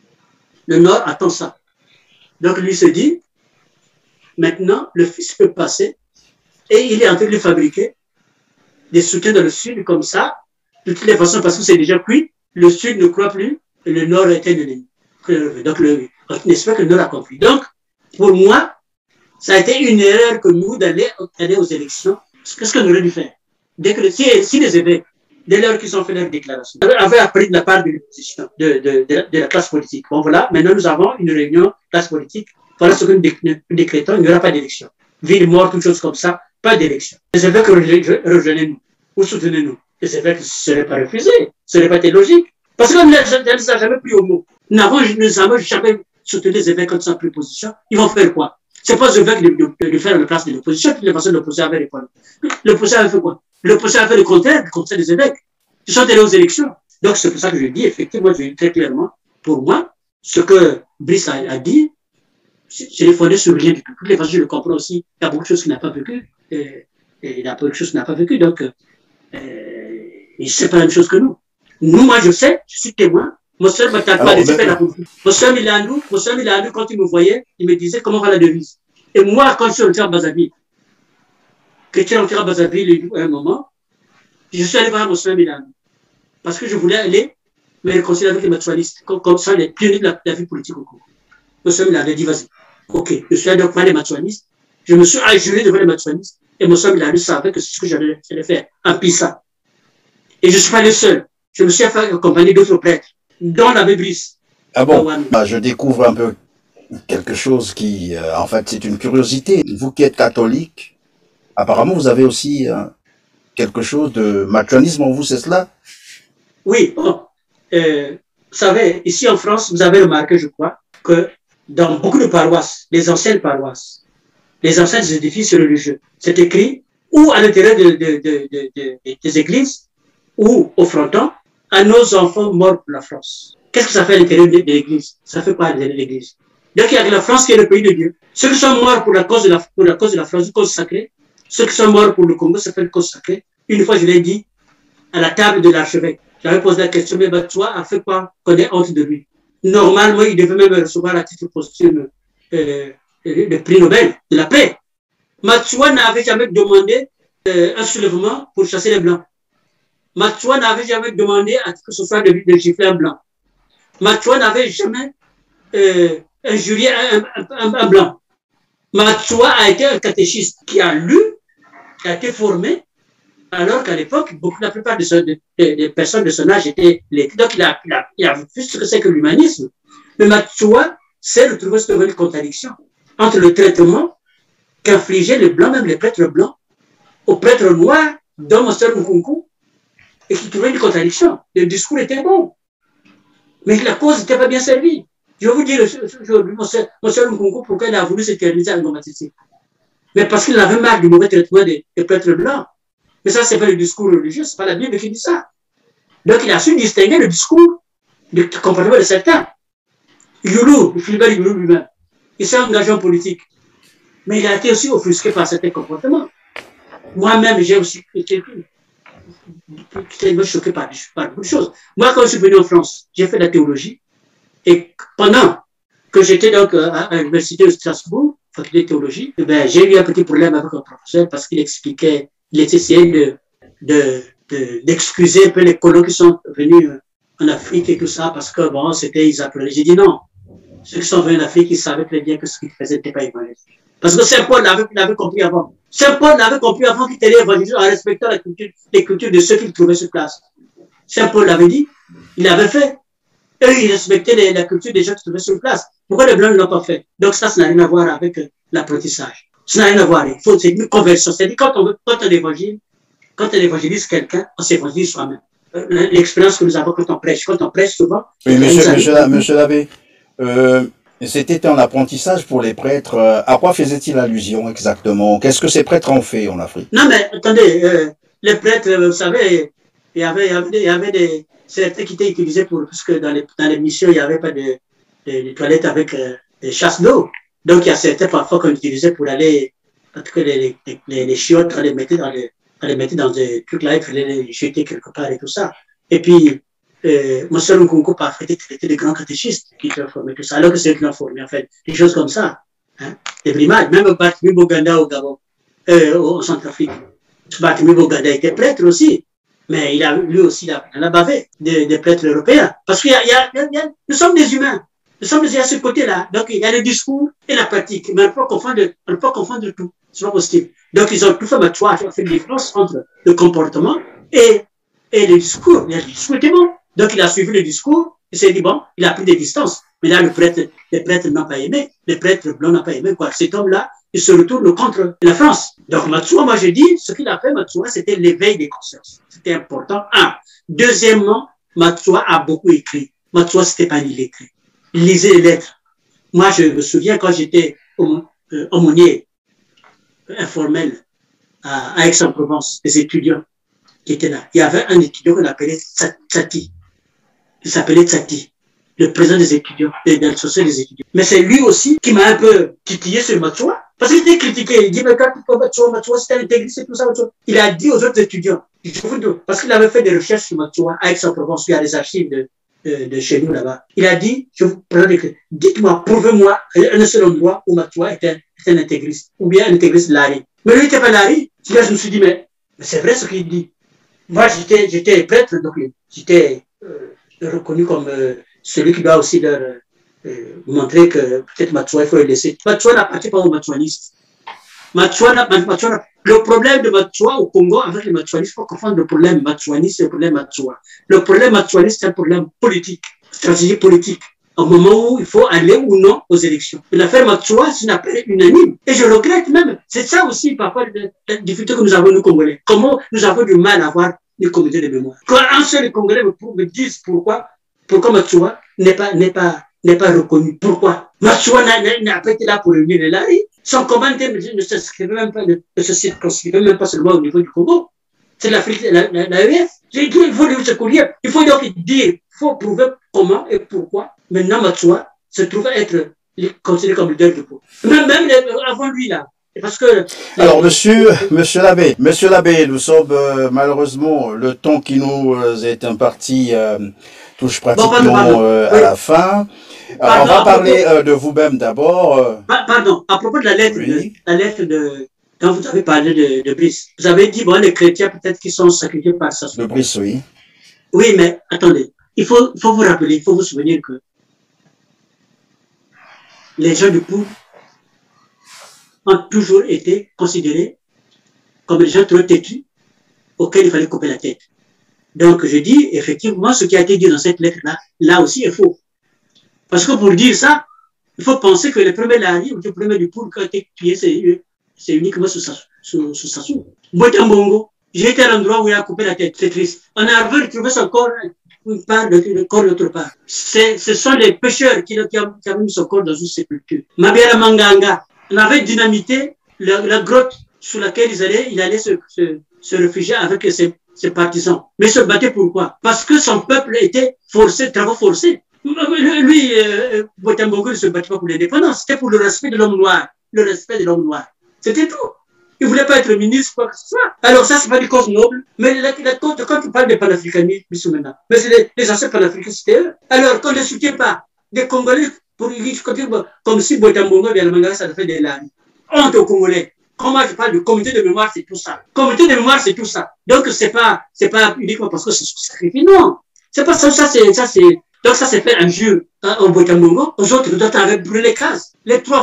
Le Nord attend ça. Donc, lui se dit, maintenant, le fils peut passer et il est en train de lui fabriquer des soutiens dans le Sud comme ça, de toutes les façons, parce que c'est déjà cuit, le Sud ne croit plus et le Nord est un ennemi. Donc, le, on espère que le Nord a compris. Donc, pour moi, ça a été une erreur que nous d'aller aller aux élections. Qu'est-ce qu'on aurait dû faire? Dès que, si, si les évêques, dès lors qu'ils ont fait leur déclaration, avaient appris de la part de l'opposition, de, de, de, de la classe politique. Bon, voilà, maintenant nous avons une réunion classe politique. Voilà ce que nous décrétons, il n'y aura pas d'élection. Ville, mort, toutes choses comme ça, pas d'élection. Les évêques, rejoignez-nous ou soutenez-nous. Les évêques ne seraient pas refusés, ce n'aurait pas été logique. Parce que nous n'avons jamais pris au mot. Nous n'avons jamais soutenu les évêques quand ils sont pris position. Ils vont faire quoi? C'est pas aux évêques de, de, de faire la place de l'opposition, toutes les personnes de l'opposition avaient répondu. L'opposition avait fait quoi? L'opposition a fait le contraire, le conseil des évêques. Ils sont allés aux élections. Donc c'est pour ça que je dis, effectivement, je dis très clairement, pour moi, ce que Brice a, a dit, c'est fondé sur rien du tout. Toutes les façons, je le comprends aussi. Il y a beaucoup de choses qu'il n'a pas vécues. Et, et il y a beaucoup de choses qu'il n'a pas vécues. Donc, euh, il ne sait pas la même chose que nous. Nous, moi, je sais, je suis témoin. Mon soeur ne m'attend pas de faire la politique. Mon soeur Milandou, mon soeur Milandou, quand il me voyait, il me disait comment va la devise. Et moi, quand je suis rentré à Brazzaville, que tu es rentré à Brazzaville à un moment, je suis allé voir mon soeur Milandou. Parce que je voulais aller me réconcilier avec les matouanistes, comme, comme ça, les pionniers de la, la vie politique au Congo. Mon soeur Milandou a dit, vas-y. Ok, je suis allé donc voir les matouanistes. Je me suis ajouré devant les matouanistes. Et mon soeur Milandou savait que c'est ce que j'allais faire, en Pissa. Et je ne suis pas le seul. Je me suis fait accompagner d'autres prêtres, dont l'abbé Brice. Ah bon, bah, je découvre un peu quelque chose qui, euh, en fait, c'est une curiosité. Vous qui êtes catholique, apparemment, vous avez aussi euh, quelque chose de matouanisme en vous, c'est cela? Oui, bon. Euh, vous savez, ici en France, vous avez remarqué, je crois, que dans beaucoup de paroisses, les anciennes paroisses, les anciens édifices religieux, c'est écrit ou à l'intérieur de, de, de, de, de, des églises, ou au fronton, à nos enfants morts pour la France. Qu'est-ce que ça fait à l'intérieur de l'église? Ça fait pas de l'église. Donc il y a que la France qui est le pays de Dieu. Ceux qui sont morts pour la cause de la, pour la cause de la France, une cause sacrée. Ceux qui sont morts pour le Congo, ça fait une cause sacrée. Une fois, je l'ai dit, à la table de l'archevêque. J'avais posé la question, mais Matsua a fait quoi qu'on ait honte de lui? Normalement, il devait même recevoir à titre posthume euh, le prix Nobel de la paix. Matsua n'avait jamais demandé euh, un soulèvement pour chasser les Blancs. Matsua n'avait jamais demandé à ce que ce soit de, de gifler un blanc. Matsua n'avait jamais euh, injurié un, un, un, un blanc. Matsua a été un catéchiste qui a lu, qui a été formé, alors qu'à l'époque, beaucoup, la plupart des de, de, de personnes de son âge étaient les. Donc, il a, il a, il a vu ce que c'est que l'humanisme. Mais Matsua s'est retrouvé sur une contradiction entre le traitement qu'infligeaient les blancs, même les prêtres blancs, aux prêtres noirs, dont Monseigneur Nkunku, et qui trouvait une contradiction. Le discours était bon, mais la cause n'était pas bien servie. Je vais vous dire aujourd'hui, Monseigneur Nkunku, pourquoi il a voulu s'éterniser à l'homomaticier. Mais parce qu'il avait marre du mauvais traitement des, des prêtres blancs. Mais ça, c'est pas le discours religieux, c'est pas la Bible qui dit ça. Donc, il a su distinguer le discours du comportement de certains. Youlou, Philibert Youlou lui-même, il s'est engagé en politique. Mais il a été aussi offusqué par certains comportements. Moi-même, j'ai aussi été tellement choqué par, par beaucoup de choses. Moi, quand je suis venu en France, j'ai fait la théologie. Et pendant que j'étais donc à, à l'université de Strasbourg, faculté de théologie, eh ben, j'ai eu un petit problème avec un professeur parce qu'il expliquait, il essayait de, de, de, d'excuser un peu les colons qui sont venus en Afrique et tout ça parce que bon, c'était, ils appelaient. J'ai dit non. Ceux qui sont venus en Afrique, ils savaient très bien que ce qu'ils faisaient n'était pas évangélique. Parce que Saint Paul l'avait compris avant. Saint Paul l'avait compris avant qu'il était évangélisé en respectant la culture, les cultures de ceux qu'il trouvait sur place. Saint Paul l'avait dit, il l'avait fait. Eux, ils respectaient les, la culture des gens qui trouvaient sur place. Pourquoi les Blancs ne l'ont pas fait? Donc ça, ça n'a rien à voir avec euh, l'apprentissage. Ça n'a rien à voir. Il faut, c'est une conversion. C'est-à-dire quand on, quand on évangile, quand on évangélise quelqu'un, on s'évangélise soi-même. Euh, L'expérience que nous avons quand on prêche, quand on prêche souvent. Oui, monsieur, monsieur, monsieur l'abbé, euh, c'était un apprentissage pour les prêtres. À quoi faisait-il allusion exactement? Qu'est-ce que ces prêtres ont fait en Afrique? Non, mais attendez, euh, les prêtres, vous savez, il y avait, il y avait, il y avait des certains qui étaient utilisés pour, parce que dans les, dans les missions, il n'y avait pas de, de, de toilettes avec euh, des chasses d'eau. Donc, il y a certains parfois qu'on utilisait pour aller, parce que les, les, les, les chiottes, on les mettait dans les, on les mettait dans des trucs là, il fallait les jeter quelque part et tout ça. Et puis, euh, mon seul Nkunku parfait était des grands catéchistes qui ont formé tout ça, alors que c'est eux qui l'ont formé, en fait. Des choses comme ça. Hein, des brimades. Même Barthélemy Boganda au Gabon, euh, au Centrafrique. Barthélemy Boganda était prêtre aussi. Mais il a, lui aussi, il a, il a bavé des, des prêtres européens. Parce qu'il y a, il y a, il y a, nous sommes des humains. Nous sommes des, à ce côté-là. Donc, il y a le discours et la pratique. Mais on ne peut pas confondre, on ne peut pas confondre tout. C'est pas possible. Donc, ils ont tout fait, mais toi, tu as fait une différence entre le comportement et, et le discours. Le discours était bon. Donc, il a suivi le discours. Il s'est dit, bon, il a pris des distances. Mais là, le prêtre, les prêtres n'ont pas aimé. Les prêtres blancs n'ont pas aimé, quoi. Cet homme-là, il se retourne contre la France. Donc, Matsuwa, moi, je dis, ce qu'il a fait, Matsuwa, c'était l'éveil des consciences. C'était important. Un. Deuxièmement, Matsuwa a beaucoup écrit. Matsuwa, c'était pas illettré. Il lisait les lettres. Moi, je me souviens quand j'étais aumônier informel à, à Aix-en-Provence, des étudiants qui étaient là. Il y avait un étudiant qu'on appelait Tsati. Il s'appelait Tsati, le président des étudiants, de l'association des étudiants. Mais c'est lui aussi qui m'a un peu titillé sur Matsuwa. Parce qu'il était critiqué. Il dit, mais quand Matsuwa, Matsuwa, c'était intégriste et tout ça, Matsuwa. Il a dit aux autres étudiants, parce qu'il avait fait des recherches sur Matsuwa à Aix-en-Provence, il y a des archives de, de, de chez nous là-bas. Il a dit, je vous prends des dites-moi, prouvez-moi un seul endroit où Matsuwa était, était un intégriste, ou bien un intégriste Lari. Mais lui, il n'était pas Lari. Là, je me suis dit, mais, mais c'est vrai ce qu'il dit. Moi, j'étais, j'étais prêtre, donc j'étais euh, reconnu comme euh, celui qui doit aussi leur euh, montrer que peut-être Matsuwa, il faut le laisser. Matsuwa n'appartient pas aux Matsuanistes. Matsuwa, Matsuwa, le problème de Matsuwa au Congo avec les Matsuanistes, il faut confondre le problème Matsuaniste et le problème Matsuwa. Le problème Matsuaniste, c'est un problème politique, stratégie politique. Au moment où il faut aller ou non aux élections. L'affaire Matsuwa, c'est une affaire unanime. Et je regrette même. C'est ça aussi, parfois, la difficulté que nous avons, nous, Congolais. Comment nous avons du mal à avoir une communauté de mémoire. Quand un seul Congolais me, me dise pourquoi, pourquoi Matsuwa n'est pas, n'est pas, n'est pas reconnu. Pourquoi? Matsuwa n'a pas été là pour réunir les Lari. Son commentaire ne s'inscrivait même pas, ne se circonscrivait même pas seulement au niveau du Congo. C'est l'Afrique, la, la, la U F. J'ai dit, il faut lire ce courrier. Il faut donc dire, il faut prouver comment et pourquoi. Maintenant, Matsuwa se trouve être considéré comme leader du peuple. Même, même avant lui, là. Parce que, alors, monsieur, monsieur l'abbé, monsieur l'abbé, nous sommes, euh, malheureusement, le temps qui nous euh, est imparti euh, touche pratiquement bon, pardon, pardon. Euh, oui. à la fin. Alors, pardon, on va parler propos, euh, de vous-même d'abord. Euh... Pardon, à propos de la lettre, oui. de, la lettre de, quand vous avez parlé de, de Brice, vous avez dit, bon, les chrétiens, peut-être qu'ils sont sacrifiés par ça. De Brice, oui. Oui, mais attendez, il faut, il faut vous rappeler, il faut vous souvenir que les gens du Pou ont toujours été considérés comme des gens trop têtus auxquels il fallait couper la tête. Donc, je dis, effectivement, ce qui a été dit dans cette lettre-là, là aussi est faux. Parce que pour dire ça, il faut penser que les premiers Lari, ou les premiers du Pou qui ont été tués, c'est uniquement sous Sassou. Boitambongo, j'ai été à l'endroit où il a coupé la tête, c'est triste. On a retrouvé son corps, une part, le corps l'autre part. Ce sont les pêcheurs qui, qui, ont, qui ont mis son corps dans une sépulture. Mabiara Manganga, on avait dynamité la, la grotte sous laquelle ils allaient, il allait se, se, se réfugier avec ses, ses partisans. Mais ils se battaient pourquoi? Parce que son peuple était forcé, travaux forcés. Lui, euh, Boitambongo ne se battait pas pour l'indépendance, c'était pour le respect de l'homme noir. Le respect de l'homme noir. C'était tout. Il ne voulait pas être ministre, quoi que ce soit. Alors ça, c'est pas des causes nobles. Mais la, la, quand, quand tu parles de panafricanisme, maintenant, mais c'est les, les anciens panafricains, c'était eux. Alors, qu'on ne soutient pas des Congolais, pour comme si Boitambongo et Mangala, ça fait des larmes. Honte aux Congolais. Comment je parle de comité de mémoire, c'est tout ça. Comité de mémoire, c'est tout ça. Donc, c'est pas, c'est pas uniquement parce que c'est sacrifié. Non. C'est pas ça, ça, c'est, ça, c'est, donc ça, c'est fait un jeu, hein, en Boitambongo. Aux autres, d'autres avaient brûlé les cases. Les trois francs.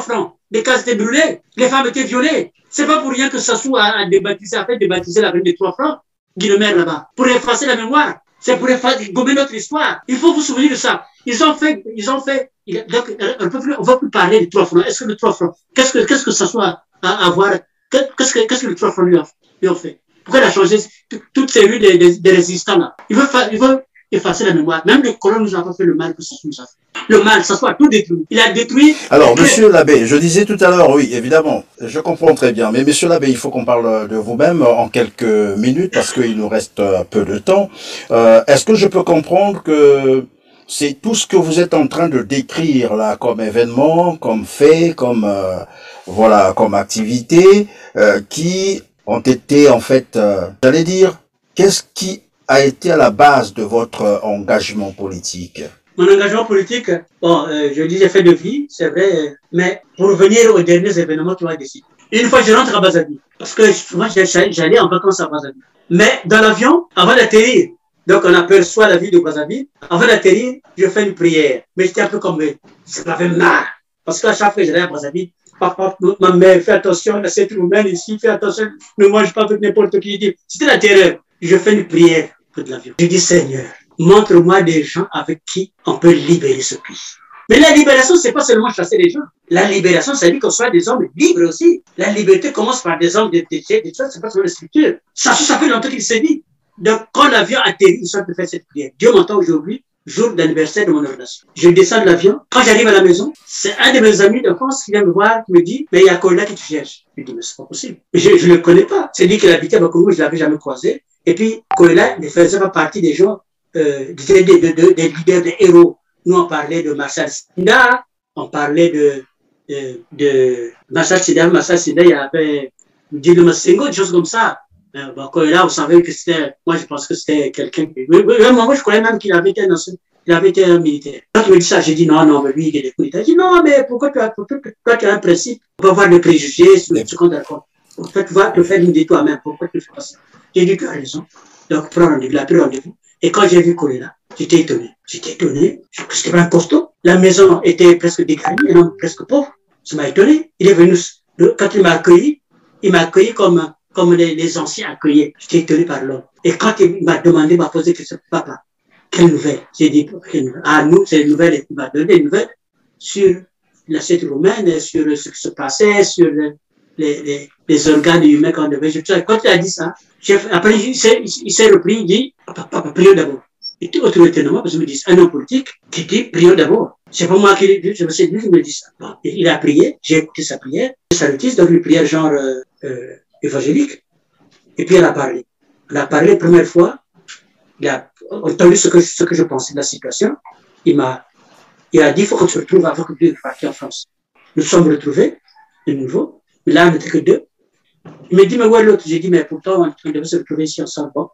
des cases étaient brûlées, les femmes étaient violées. C'est pas pour rien que Sassou a, a débaptisé, a fait débaptiser la ville des Trois Francs, Guillemère là-bas, pour effacer la mémoire. C'est pour effacer, gommer notre histoire. Il faut vous souvenir de ça. Ils ont fait, ils ont fait, il, donc, on ne va plus parler des Trois Francs. Est-ce que le Trois Francs, qu'est-ce que, qu'est-ce que Sassou a à avoir, qu'est-ce que, qu'est-ce que le Trois Francs lui a, lui a fait? Pourquoi il a changé toutes ces rues des, des, des résistants là? Il veut, il veut effacer la mémoire. Même les colons nous ont pas fait le mal que Sassou nous a fait. Le mal, Sassou a tout détruit. Il a détruit. Alors, monsieur l'abbé, je disais tout à l'heure, oui, évidemment, je comprends très bien. Mais monsieur l'abbé, il faut qu'on parle de vous-même en quelques minutes parce qu'il nous reste peu de temps. Euh, est-ce que je peux comprendre que c'est tout ce que vous êtes en train de décrire là, comme événement, comme fait, comme euh, voilà, comme activité, euh, qui ont été en fait, euh, j'allais dire, qu'est-ce qui a été à la base de votre engagement politique? Mon engagement politique, bon, euh, je dis j'ai fait de vie, c'est vrai, mais pour revenir aux derniers événements qui ont décidé. Une fois, je rentre à Brazzaville, parce que souvent, j'allais en vacances à Brazzaville. Mais dans l'avion, avant d'atterrir, donc on aperçoit la ville de Brazzaville, avant d'atterrir, je fais une prière. Mais j'étais un peu comme, ça m'avait marre. Parce qu'à chaque fois que j'allais à Brazzaville, papa, ma mère, fais attention, c'est humaine ici, fais attention, ne mange pas avec n'importe qui. C'était la terreur. Je fais une prière de l'avion. Je dis, Seigneur, montre-moi des gens avec qui on peut libérer ce pays. Mais la libération, c'est pas seulement chasser les gens. La libération, ça veut dire qu'on soit des hommes libres aussi. La liberté commence par des hommes détachés, des choses, c'est pas seulement la structure. Ça, ça fait longtemps qu'il s'est dit. Donc, quand l'avion atterrit, ils sont de faire cette prière. Dieu m'entend aujourd'hui, jour d'anniversaire de mon ordination. Je descends de l'avion. Quand j'arrive à la maison, c'est un de mes amis d'enfance qui vient me voir, qui me dit, mais il y a Kola qui te cherche. Je dis, mais c'est pas possible. Je ne le connais pas. C'est lui qui habitait à Bakourou, je l'avais jamais croisé. Et puis, Kola ne faisait pas partie des gens, euh, des, des, des, des leaders, des héros. Nous, on parlait de Marshal Sida, on parlait de, de, de Marshal Sida, Marshal Sida, il y avait Dino Massengo, des choses comme ça. Euh, bon, Kola, vous savez que c'était, moi, je pense que c'était quelqu'un qui, moi, je croyais même qu'il avait été un ancien. Il avait été un militaire. Quand il me dit ça, j'ai dit non, non, mais lui, il est des coups d'État. J'ai dit non, mais pourquoi tu as, pourquoi, toi, tu as un principe? On peut avoir des préjugés sur ce qu'on d'accord. En fait, tu vas te faire une de toi-même. Pourquoi tu fais pas ça? J'ai dit, tu as raison. Donc, prends rendez-vous, il a pris rendez-vous. Et quand j'ai vu Kola, j'étais étonné. J'étais étonné. C'était pas un costaud. La maison était presque dégarnie, un homme presque pauvre. Ça m'a étonné. Il est venu, quand il m'a accueilli, il m'a accueilli comme, comme les, les anciens accueillaient. J'étais étonné par l'homme. Et quand il m'a demandé, m'a posé question, papa, quelle nouvelle? J'ai dit, à nous, c'est une nouvelle, il m'a donné des nouvelles sur l'assiette romaine, sur ce qui se passait, sur les, les, les organes humains qu'on devait. Quand il a dit ça, après, il s'est repris, il dit, papa, prions d'abord. Et tout autre étonnement, parce que je me dis, un homme politique qui dit, prions d'abord. C'est pas moi qui l'ai dit, je me suis dit, il me dit ça. Bon, il a prié, j'ai écouté sa prière, sa notice, donc une prière genre euh, euh, évangélique. Et puis elle a parlé. Elle a parlé la première fois, il a entendu ce que, ce que je pensais de la situation. Il m'a, il a dit, il faut qu'on se retrouve avant que Dieu parte en France. Nous sommes retrouvés, de nouveau. Mais là, on n'était que deux. Il m'a dit, mais où est l'autre? J'ai dit, mais pourtant, on devait se retrouver ici ensemble. Bon.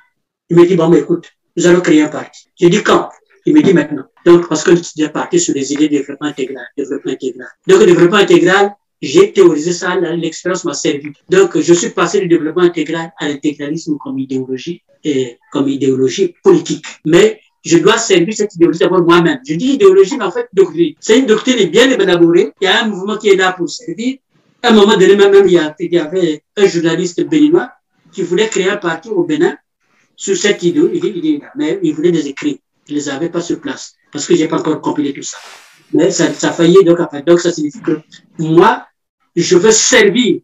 Il m'a dit, bon, mais écoute, nous allons créer un parti. J'ai dit, quand? Il m'a dit, maintenant. Donc, parce que nous sommes partis sur les idées de développement intégral. Développement intégral. Donc, le développement intégral, j'ai théorisé ça, l'expérience m'a servi. Donc, je suis passé du développement intégral à l'intégralisme comme idéologie, et comme idéologie politique. Mais je dois servir cette idéologie d'abord moi-même. Je dis idéologie, mais en fait, doctrine. C'est une doctrine bien élaborée. Il y a un mouvement qui est là pour servir. À un moment donné, même, il y avait un journaliste béninois qui voulait créer un parti au Bénin sur cette idée, mais il voulait des écrits. Je ne les avais pas sur place parce que je n'ai pas encore compilé tout ça. Mais ça, ça faillit, donc, après, donc ça signifie que moi, je veux servir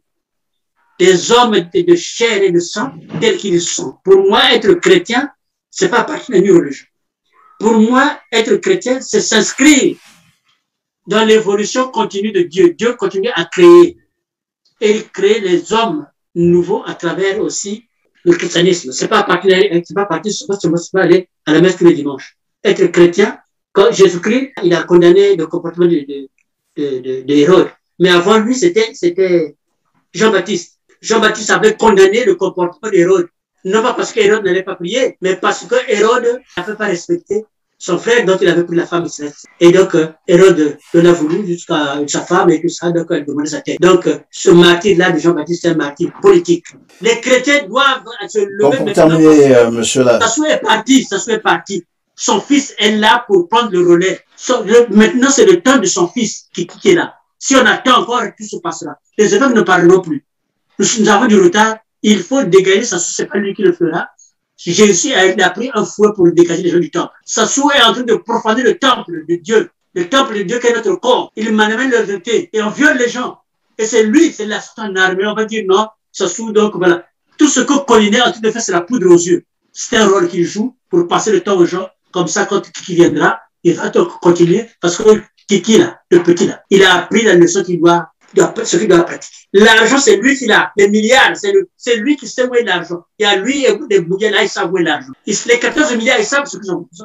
des hommes de chair et de sang tels qu'ils sont. Pour moi, être chrétien, c'est pas appartenir à une religion. Pour moi, être chrétien, c'est s'inscrire dans l'évolution continue de Dieu. Dieu continue à créer. Et il crée les hommes nouveaux à travers aussi le christianisme. C'est pas partir, c'est pas partir, c'est pas aller à la messe tous les dimanches. Être chrétien, quand Jésus-Christ, il a condamné le comportement de, de, de, de, de Hérode. Mais avant lui, c'était, c'était Jean-Baptiste. Jean-Baptiste avait condamné le comportement d'Hérode. Non pas parce qu'Hérode n'allait pas prier, mais parce que Hérode n'avait pas respecté son frère dont il avait pris la femme. Et donc, Hérode l'a voulu jusqu'à sa femme et tout ça, donc elle demandait sa tête. Donc, ce martyr-là de Jean-Baptiste, c'est un martyr politique. Les chrétiens doivent se lever bon, pour terminer, euh, monsieur là. Sassou est parti, Sassou est parti. Son fils est là pour prendre le relais. Son, le, maintenant, c'est le temps de son fils qui, qui est là. Si on attend encore, tout se passera. Les évêques ne parleront plus. Nous, nous avons du retard. Il faut dégager Sassou, c'est pas lui qui le fera. Jésus a, a pris un fouet pour dégager les gens du temple. Sassou est en train de profaner le temple de Dieu. Le temple de Dieu qui est notre corps. Il malmène leur vérité et on viole les gens. Et c'est lui, c'est la son armée. On va dire non, Sassou, donc voilà. Tout ce que Collinet est en train de faire, c'est la poudre aux yeux. C'est un rôle qu'il joue pour passer le temps aux gens. Comme ça, quand Kiki viendra, il va continuer. Parce que Kiki, là, le petit, là, il a appris la leçon qu'il doit, ce qu'il doit pratiquer. L'argent, c'est lui qui l'a. Les milliards, c'est lui qui sait où est l'argent. Il y a lui et des bouillets là, ils savent où est l'argent. Les quatorze milliards, ils savent ce qu'ils ont,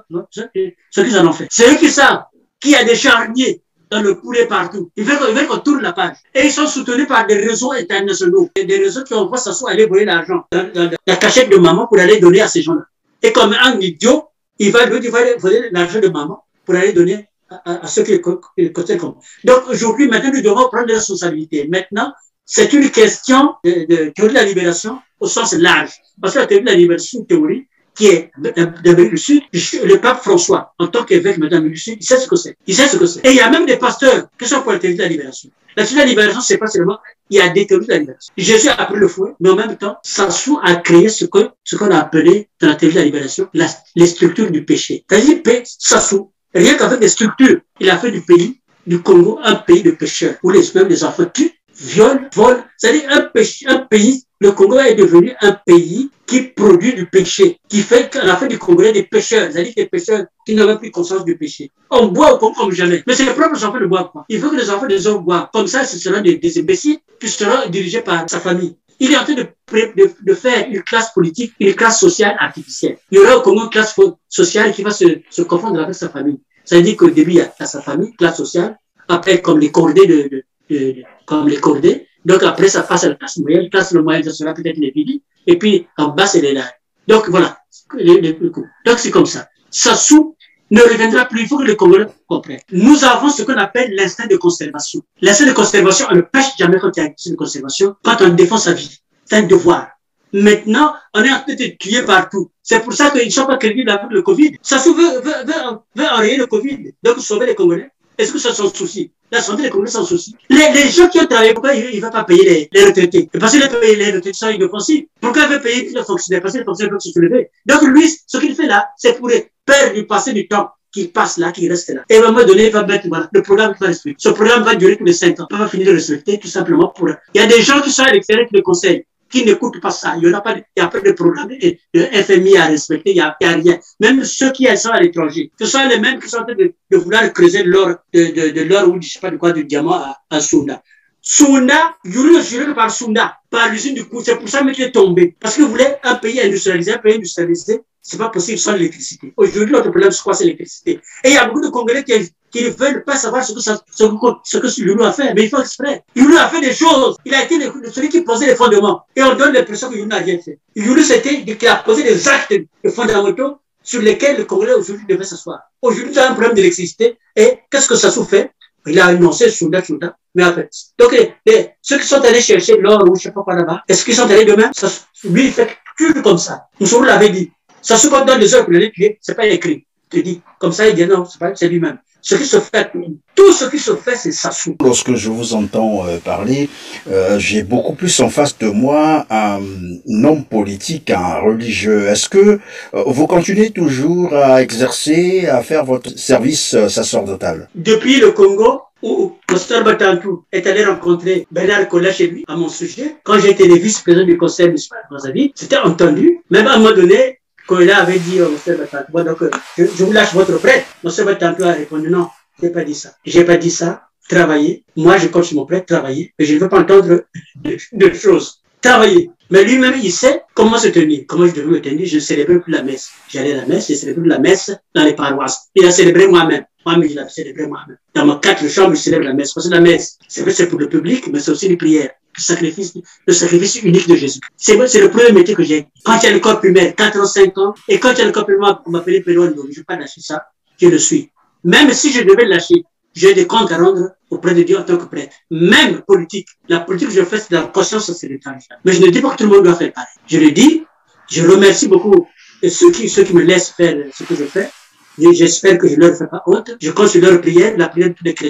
ce qu'ils en ont fait. C'est eux qui savent qui a des charniers dans le poulet partout. Ils veulent qu'on tourne la page. Et ils sont soutenus par des réseaux internationaux. Des réseaux qui envoient Sassou aller voler l'argent dans, dans, dans la cachette de maman pour aller donner à ces gens-là. Et comme un idiot, il va, il va voler l'argent de maman pour aller donner à, à, à ceux qui le concernent. Donc aujourd'hui, maintenant, nous devons prendre des responsabilités. Maintenant, c'est une question de, de théorie de la libération au sens large. Parce que la théorie de la libération, une théorie qui est d'Amérique du Sud, le pape François, en tant qu'évêque d'Amérique du Sud, il sait ce que c'est. Il sait ce que c'est. Et il y a même des pasteurs qui sont pour la théorie de la libération. La théorie de la libération, c'est pas seulement, il y a des théories de la libération. Jésus a pris le fouet, mais en même temps, Sassou a créé ce que, ce qu'on a appelé, dans la théorie de la libération, la, les structures du péché. C'est-à-dire, Sassou, rien qu'avec des structures, il a fait du pays, du Congo, un pays de pécheurs, où les, même les enfants tuent, violent, volent. C'est-à-dire, un, péché, un pays, le Congo est devenu un pays qui produit du péché, qui fait qu'on a fait du Congolais des pécheurs, c'est-à-dire des pécheurs qui n'avaient plus conscience du péché. On boit au Congo comme jamais. Mais c'est les propres enfants de boire quoi. Il faut que les enfants des hommes boivent. Comme ça, ce seront des, des imbéciles qui seront dirigés par sa famille. Il est en train de, de, de faire une classe politique, une classe sociale artificielle. Il y aura au Congo une classe sociale qui va se, se confondre avec sa famille. Ça veut dire qu'au début, il y a sa famille, classe sociale, après comme les cordées de, de, de, de comme les cordées. Donc après, ça passe à la classe moyenne. La classe moyenne, ça sera peut-être les villes. Et puis, en bas, c'est les larges. Donc, voilà. Les, les, les Donc, c'est comme ça. Sassou ne reviendra plus. Il faut que les Congolais comprennent. Nous avons ce qu'on appelle l'instinct de conservation. L'instinct de conservation, on ne pêche jamais quand il y a un instinct de conservation, quand on défend sa vie. C'est un devoir. Maintenant, on est en train de tuer partout. C'est pour ça qu'ils ne sont pas crédibles avec le Covid. Sassou veut, veut, veut, veut enrayer le Covid. Donc, sauver les Congolais. Est-ce que ça c'est son souci? La santé des Congolais, c'est son souci. Les, les gens qui ont travaillé, pourquoi ils ne veulent pas payer les, les retraités? Parce qu'ils veulent payer les retraités sans inoffensifs. Pourquoi ils veulent payer les fonctionnaires? Parce que les fonctionnaires peuvent se soulever. Donc lui, ce qu'il fait là, c'est pour perdre du passé du temps qu'il passe là, qu'il reste là. Et à un moment donné, il va mettre, voilà, le programme va respecter. Ce programme va durer tous les cinq ans. Il va finir de respecter tout simplement pour... Il y a des gens qui sont à l'extérieur qui le conseillent, qui n'écoutent pas ça. Il n'y a pas de, il y a pas de programme de F M I à respecter, il n'y a, il y a rien. Même ceux qui sont à l'étranger, ce sont les mêmes qui sont en train de, de vouloir creuser l'or, de, de, de l'or ou je sais pas de quoi, du diamant à, à Sounda. Sounda, Yuri est juré par Sounda, par l'usine du coup. C'est pour ça qu'il est tombé. Parce que vous voulez un pays industrialisé, un pays industrialisé, c'est pas possible sans l'électricité. Aujourd'hui, notre problème, c'est quoi? C'est l'électricité. Et il y a beaucoup de Congolais qui, qui ne veulent pas savoir ce que ça, ce que, ce que Yuri a fait. Mais il faut exprès. Yuri a fait des choses. Il a été le, celui qui posait les fondements. Et on donne l'impression que Yuri n'a rien fait. Yuri, c'était, qu'il a posé des actes de fondamentaux sur lesquels le Congolais aujourd'hui devait s'asseoir. Aujourd'hui, il y a un problème d'électricité. Et qu'est-ce que ça souffre? Il a annoncé Sounda, Sounda. Mais en fait, donc, les, les, ceux qui sont allés chercher l'or ou je sais pas quoi là-bas, est-ce qu'ils sont allés demain? Ça, lui, il fait que comme ça. Nous l'avait dit. Ça se compte dans les heures pour les tuer, c'est pas écrit. Je te dis, comme ça, il dit non, c'est pas, c'est lui-même. Ce qui se fait, tout ce qui se fait, c'est Sassou. Lorsque je vous entends euh, parler, euh, j'ai beaucoup plus en face de moi un, un homme politique, un religieux. Est-ce que euh, vous continuez toujours à exercer, à faire votre service euh, sacerdotal? Depuis le Congo, où Pasteur Batantou est allé rencontrer Bernard Kola chez lui, à mon sujet, quand j'étais le vice-président du conseil municipal de Brazzaville, c'était entendu. Même à un moment donné, Kola avait dit au Monsieur Batantou, bon, donc, je, je vous lâche votre prêtre. Monsieur Batantou a répondu, non, je n'ai pas dit ça. Je n'ai pas dit ça. Travailler. Moi, je compte sur mon prêtre, travailler. Mais je ne veux pas entendre de, de choses. Travailler. Mais lui-même, il sait comment se tenir. Comment je devais me tenir. Je ne célébrais plus la messe. J'allais à la messe, je célébrais la messe dans les paroisses. Il a célébré moi-même. Moi-même, je l'ai célébré moi-même. Dans mes quatre chambres, je célèbre la messe. Parce que la messe, c'est vrai, c'est pour le public, mais c'est aussi une prière. Le sacrifice, le sacrifice unique de Jésus. C'est le premier métier que j'ai. Quand il y a le corps primaire, quatre ans, cinq ans, et quand il y a le corps primaire, on m'appelait Péloine, donc je ne vais pas lâcher ça, je le suis. Même si je devais lâcher, j'ai des comptes à rendre auprès de Dieu en tant que prêtre. Même politique. La politique que je fais, c'est de la conscience sociétale. Mais je ne dis pas que tout le monde doit faire pareil. Je le dis, je remercie beaucoup ceux qui, ceux qui me laissent faire ce que je fais. J'espère que je ne leur fais pas honte. Je compte sur leur prière, la prière de tous les chrétiens.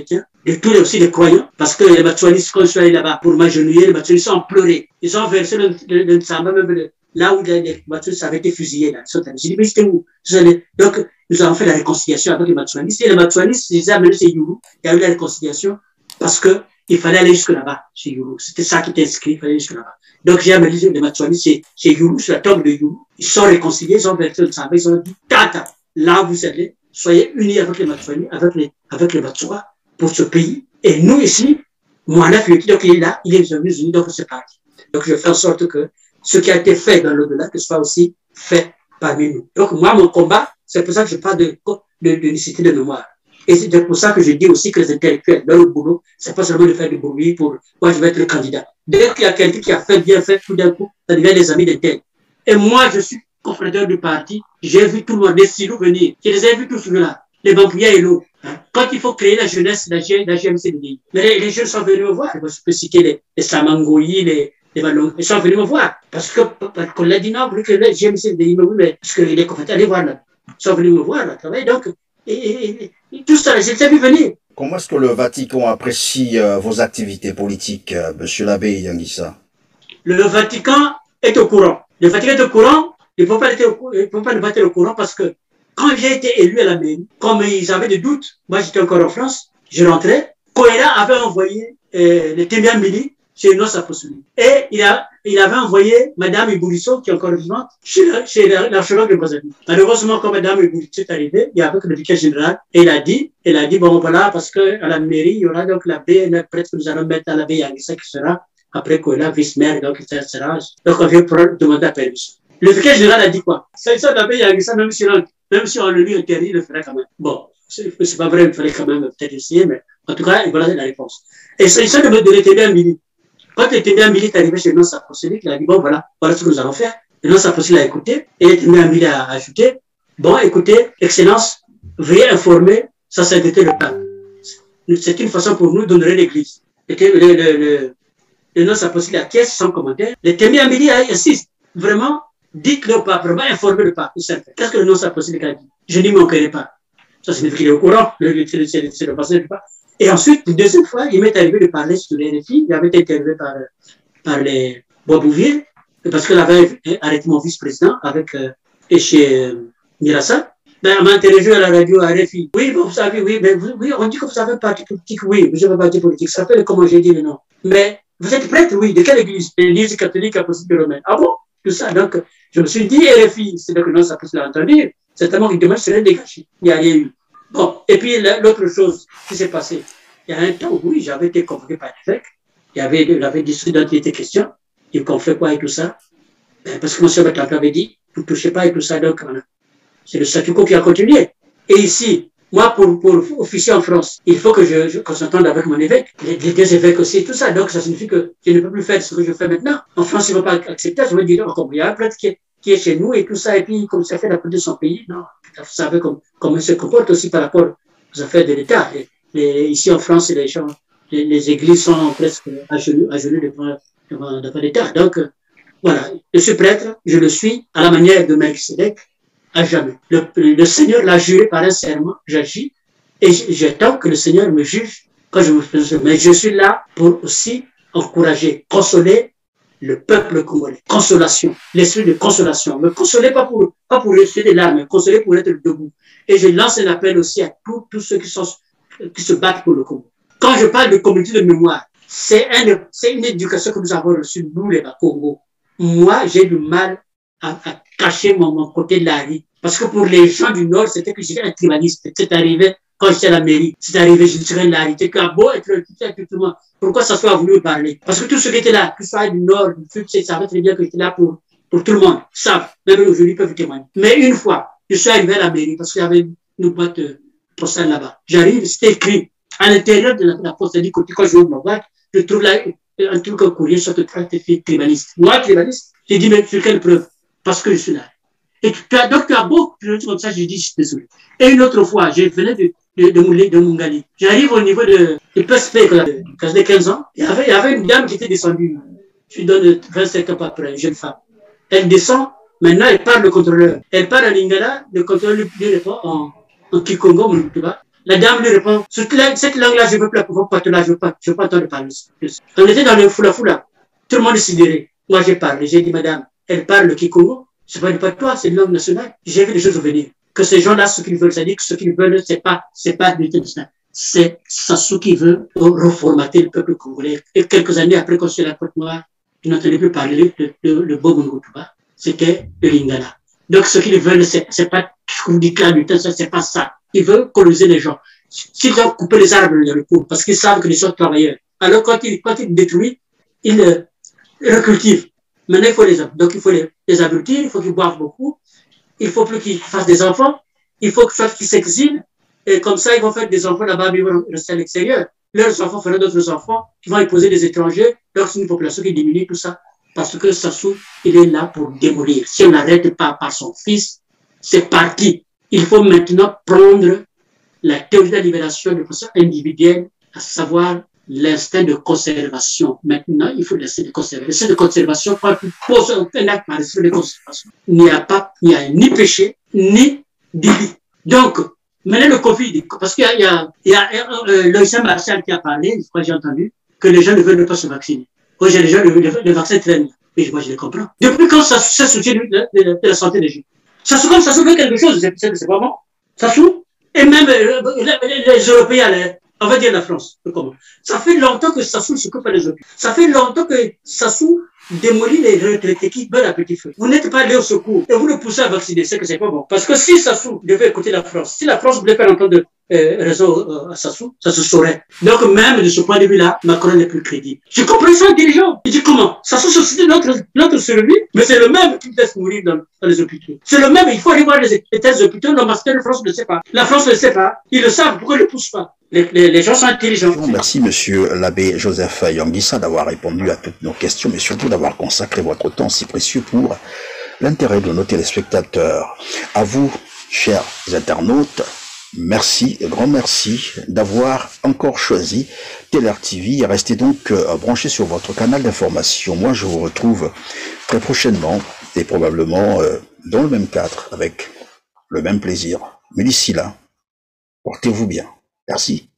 de tous les aussi les croyants, parce que les Matswanis, quand je suis allé là-bas pour m'agenouiller, les Matswanis ont pleuré. Ils ont versé le, le, le, le, le là où les, les Matswanis avaient été fusillés. Là. J'ai dit, mais c'était où? Donc, nous avons fait la réconciliation avec les Matswanis. Et les Matswanis, ils les ont amenés chez Youlou. Il y a eu la réconciliation parce que il fallait aller jusque là-bas, chez Youlou. C'était ça qui était inscrit, il fallait aller jusque là-bas. Donc, j'ai amené les Matswanis chez, chez Youlou, sur la tombe de Youlou. Ils sont réconciliés, ils ont versé le sang. Ils ont dit, tata, là vous allez, soyez unis avec les Matswanis, avec les, avec les Matswa pour ce pays. Et nous ici, Mohamed Fiyoti, donc il est là, il est venu unis, donc c'est parti. Donc, je fais en sorte que ce qui a été fait dans l'au-delà, que ce soit aussi fait parmi nous. Donc, moi, mon combat, c'est pour ça que je parle de, de, de nécessité de mémoire. Et c'est pour ça que je dis aussi que les intellectuels, leur boulot, c'est pas seulement de faire du bruit pour, moi, je vais être le candidat. Dès qu'il y a quelqu'un qui a fait bien fait, tout d'un coup, ça devient des amis d'intel. Et moi, je suis confréteur du parti, j'ai vu tout le monde, les silos venir. Je les ai vus tous là. Les Bambouya et l'eau. Hein. Quand il faut créer la jeunesse, la, la G M C D I. Mais les, les jeunes sont venus me voir. Je peux citer les, les Samangoyi, les, les Ballons. Ils sont venus me voir. Parce que, parce qu'on l'a dit non, que le G M C D I, mais oui, mais, parce qu'il est confréteur, allez voir là. Ils sont venus me voir, là, travailler. Donc, et, et, et, tout ça, je les ai vu venir. Comment est-ce que le Vatican apprécie euh, vos activités politiques, euh, monsieur l'abbé Yanguissa? Le Vatican est au courant. Le Vatican est au courant. Il ne faut pas être au, il faut pas ne pas être au courant parce que quand j'ai été élu à la mairie, comme ils avaient des doutes, moi j'étais encore en France, je rentrais, Koera avait envoyé euh, le Témian Mili chez Nos Apostoliques. Et il, a, il avait envoyé Madame Iboulisso, qui est encore vivante, chez, chez l'archevêque de Brazzaville. Malheureusement, quand Madame Iboulisso est arrivée, il y avait le vicaire général, et il a dit, il a dit, bon voilà, parce qu'à la mairie, il y aura donc l'abbé, notre prêtre que nous allons mettre à l'abbé Yanguissa qui sera, après Koera, vice-maire, donc et cetera. Donc on vient demander la permission. Le vicaire général a dit quoi? C'est ça, l'abbé Yanguissa, même si on, même si on le lui interdit, il le ferait quand même. Bon, c'est pas vrai, il fallait quand même peut-être essayer, mais en tout cas, voilà la réponse. Et c'est ça de me donner Témian Mili. Quand le Témian Mili est arrivé chez Nos Apostoliques, il a dit, bon, voilà, voilà ce que nous allons faire. Et Nos Apostoliques a écouté, et le Témian Mili a ajouté, bon, écoutez, Excellence, veuillez informer sa sainteté le pape. C'est une façon pour nous d'honorer l'Église. Le, le, le, le, le Nos Apostoliques acquiesce sans commentaire. Le Témian Mili insiste, vraiment, dites-le au pape, vraiment informer le pape. Qu'est-ce que le Nos Apostoliques a dit? Je n'y manquerai pas. Ça signifie qu'il est au courant, c'est le passé du pape. Et ensuite, une deuxième fois, il m'est arrivé de parler sur les R F I. Il avait été interviewé par, par les Boisbouvier, parce qu'il avait arrêté mon vice-président avec, euh, et chez euh, Mirassa. Ben, on m'a interrogé à la radio à R F I. Oui, bon, vous savez, oui, mais vous, oui, on dit que vous avez un parti politique. Oui, je veux un parti politique. Ça s'appelle comment j'ai dit le nom. Mais vous êtes prêtre, oui. De quelle église? L'église catholique apostolique romaine. Ah bon? Tout ça. Donc, je me suis dit R F I. C'est donc que non, ça peut se l'entendre. Certainement, il demande serait dégagé. Il n'y a rien eu. Bon, et puis l'autre chose qui s'est passée, il y a un temps, oui, j'avais été convoqué par l'évêque, il y avait, il avait dit ce dont il était question, il qu'on fait quoi avec tout ça, ben, parce que mon chef avait dit, vous ne touchez pas avec tout ça, donc c'est le statu quo qui a continué. Et ici, moi, pour, pour officier en France, il faut que je, je qu'on s'entende avec mon évêque, les, les deux évêques aussi, tout ça, donc ça signifie que je ne peux plus faire ce que je fais maintenant. En France, ils ne vont pas accepter, je vais dire, oh, il y a un prêtre qui est, qui est chez nous et tout ça, et puis comme ça fait la politique de son pays, non. Vous savez comment, comment il se comporte aussi par rapport aux affaires de l'État. Ici en France, les, gens, les, les églises sont presque à genoux, à genoux devant, devant, devant l'État. Donc, euh, voilà, je suis prêtre, je le suis à la manière de Melchizedek, à jamais. Le, le Seigneur l'a juré par un serment, j'agis, et j'attends que le Seigneur me juge quand je me fais. Mais je suis là pour aussi encourager, consoler le peuple congolais. Consolation, l'esprit de consolation. Me consoler pas pour, pas pour rester des larmes, mais consoler pour être debout. Et je lance un appel aussi à tous, tous ceux qui, sont, qui se battent pour le Congo. Quand je parle de communauté de mémoire, c'est un, c'est une éducation que nous avons reçue, nous, les Congo. Moi, j'ai du mal à, à cacher mon, mon côté de la vie. Parce que pour les gens du Nord, c'était que j'étais un tribaliste. C'est arrivé quand j'étais à la mairie. C'est arrivé, je serais la réalité. Qu'à beau être tout le monde. Pourquoi ça soit voulu parler? Parce que tous ceux qui étaient là, que ce soit du Nord, du Sud, ils savaient très bien que j'étais là pour, pour tout le monde. Ils savent. Même aujourd'hui, ils peuvent témoigner. Mais une fois, je suis arrivé à la mairie parce qu'il y avait une boîte postale là-bas. J'arrive, c'était écrit. À l'intérieur de la, la poste, dit côté, quand je ouvre ma boîte, je trouve là un truc, un courrier sur le train de tribaliste. Moi, tribaliste, j'ai dit, mais sur quelle preuve? Parce que je suis là. Et tu as, donc, tu as beau, comme ça, j'ai dit, je suis désolé. Et une autre fois, je venais de, de, de, de, de Mungali. J'arrive au niveau de, de P S P, quand j'avais quinze ans. Il y avait, il y avait une dame qui était descendue. Je lui donne vingt-cinq ans après, une jeune femme. Elle descend, maintenant, elle parle le contrôleur. Elle parle à Lingala, le contrôleur lui répond en, en Kikongo, tu vois. La dame lui répond, cette langue-là, je ne veux pas, pas là, je ne veux pas, je veux pas entendre parler. On était dans le foula-foula. Tout le monde est sidéré. Moi, j'ai parlé. J'ai dit, madame, elle parle le Kikongo. Ce n'est pas de toi, c'est une langue nationale. J'ai vu les choses venir. Que ces gens-là, ce qu'ils veulent, c'est-à-dire que ce qu'ils veulent, c'est pas, c'est pas l'unité nationale. C'est Sassou qui veut reformater le peuple congolais. Et quelques années après, quand c'est la Côte-Noire, je n'entendais plus parler de, de, de, de Bogungutuba. C'était le Lingala. Donc, ce qu'ils veulent, c'est, c'est pas, je vous dis que la lutte, c'est pas ça. Ils veulent coloniser les gens. S'ils doivent couper les arbres, ils le coupent, parce qu'ils savent que les gens sont travailleurs. Alors, quand ils, quand ils détruisent, ils euh, recultivent. Maintenant, il faut les, donc, il faut les, les abrutir, il faut qu'ils boivent beaucoup. Il faut plus qu'ils fassent des enfants. Il faut qu'ils s'exilent. Et comme ça, ils vont faire des enfants là-bas, ils vont rester à l'extérieur. Leurs enfants feront d'autres enfants qui vont épouser des étrangers. Donc, c'est une population qui diminue, tout ça. Parce que Sassou, il est là pour démolir. Si on n'arrête pas par son fils, c'est parti. Il faut maintenant prendre la théorie de la libération de façon individuelle, à savoir l'instinct de conservation. Maintenant, il faut laisser de conserver. L'instinct de conservation, quand tu poses un acte par l'instinct de conservation, il n'y a pas, il n'y a ni péché, ni délit. Donc, maintenant le Covid, parce qu'il y a, il y a, il y a euh, Loïsa Martial qui a parlé, je crois que j'ai entendu, que les gens ne veulent pas se vacciner. Moi, j'ai les gens, le, le, le vaccin traîne. Mais moi, je les comprends. Depuis quand ça, ça soutient de, de, de, de la santé des gens? Ça se comme ça souvient quelque chose, c'est, c'est pas bon. Ça souvient. Et même euh, les, les Européens, les, on va dire la France, comment? Ça fait longtemps que Sassou s'occupe des Européens. Ça fait longtemps que Sassou démolit les retraités qui meurent à petit feu. Vous n'êtes pas allé au secours et vous le poussez à vacciner, c'est que c'est pas bon. Parce que si Sassou devait écouter la France, si la France voulait faire entendre euh, raison euh, à Sassou, ça se saurait. Donc même de ce point de vue-là, Macron n'est plus crédible. Je comprends ça, dirigeant. Il dit comment? Sassou suscite notre, notre survie, mais c'est le même qui laisse mourir dans, dans les hôpitaux. C'est le même, il faut aller voir les, les thèses hôpitaux, non, parce que la France ne sait pas. La France ne sait pas. Ils le savent, pourquoi ils ne le poussent pas? Les, les, les gens sont intelligents. Merci, monsieur l'abbé Joseph Yangissa, d'avoir répondu à toutes nos questions, mais surtout d'avoir consacré votre temps si précieux pour l'intérêt de nos téléspectateurs. À vous, chers internautes, merci, grand merci d'avoir encore choisi T L R T V. Restez donc euh, branchés sur votre canal d'information. Moi, je vous retrouve très prochainement et probablement euh, dans le même cadre, avec le même plaisir. Mais d'ici là, portez-vous bien. Merci.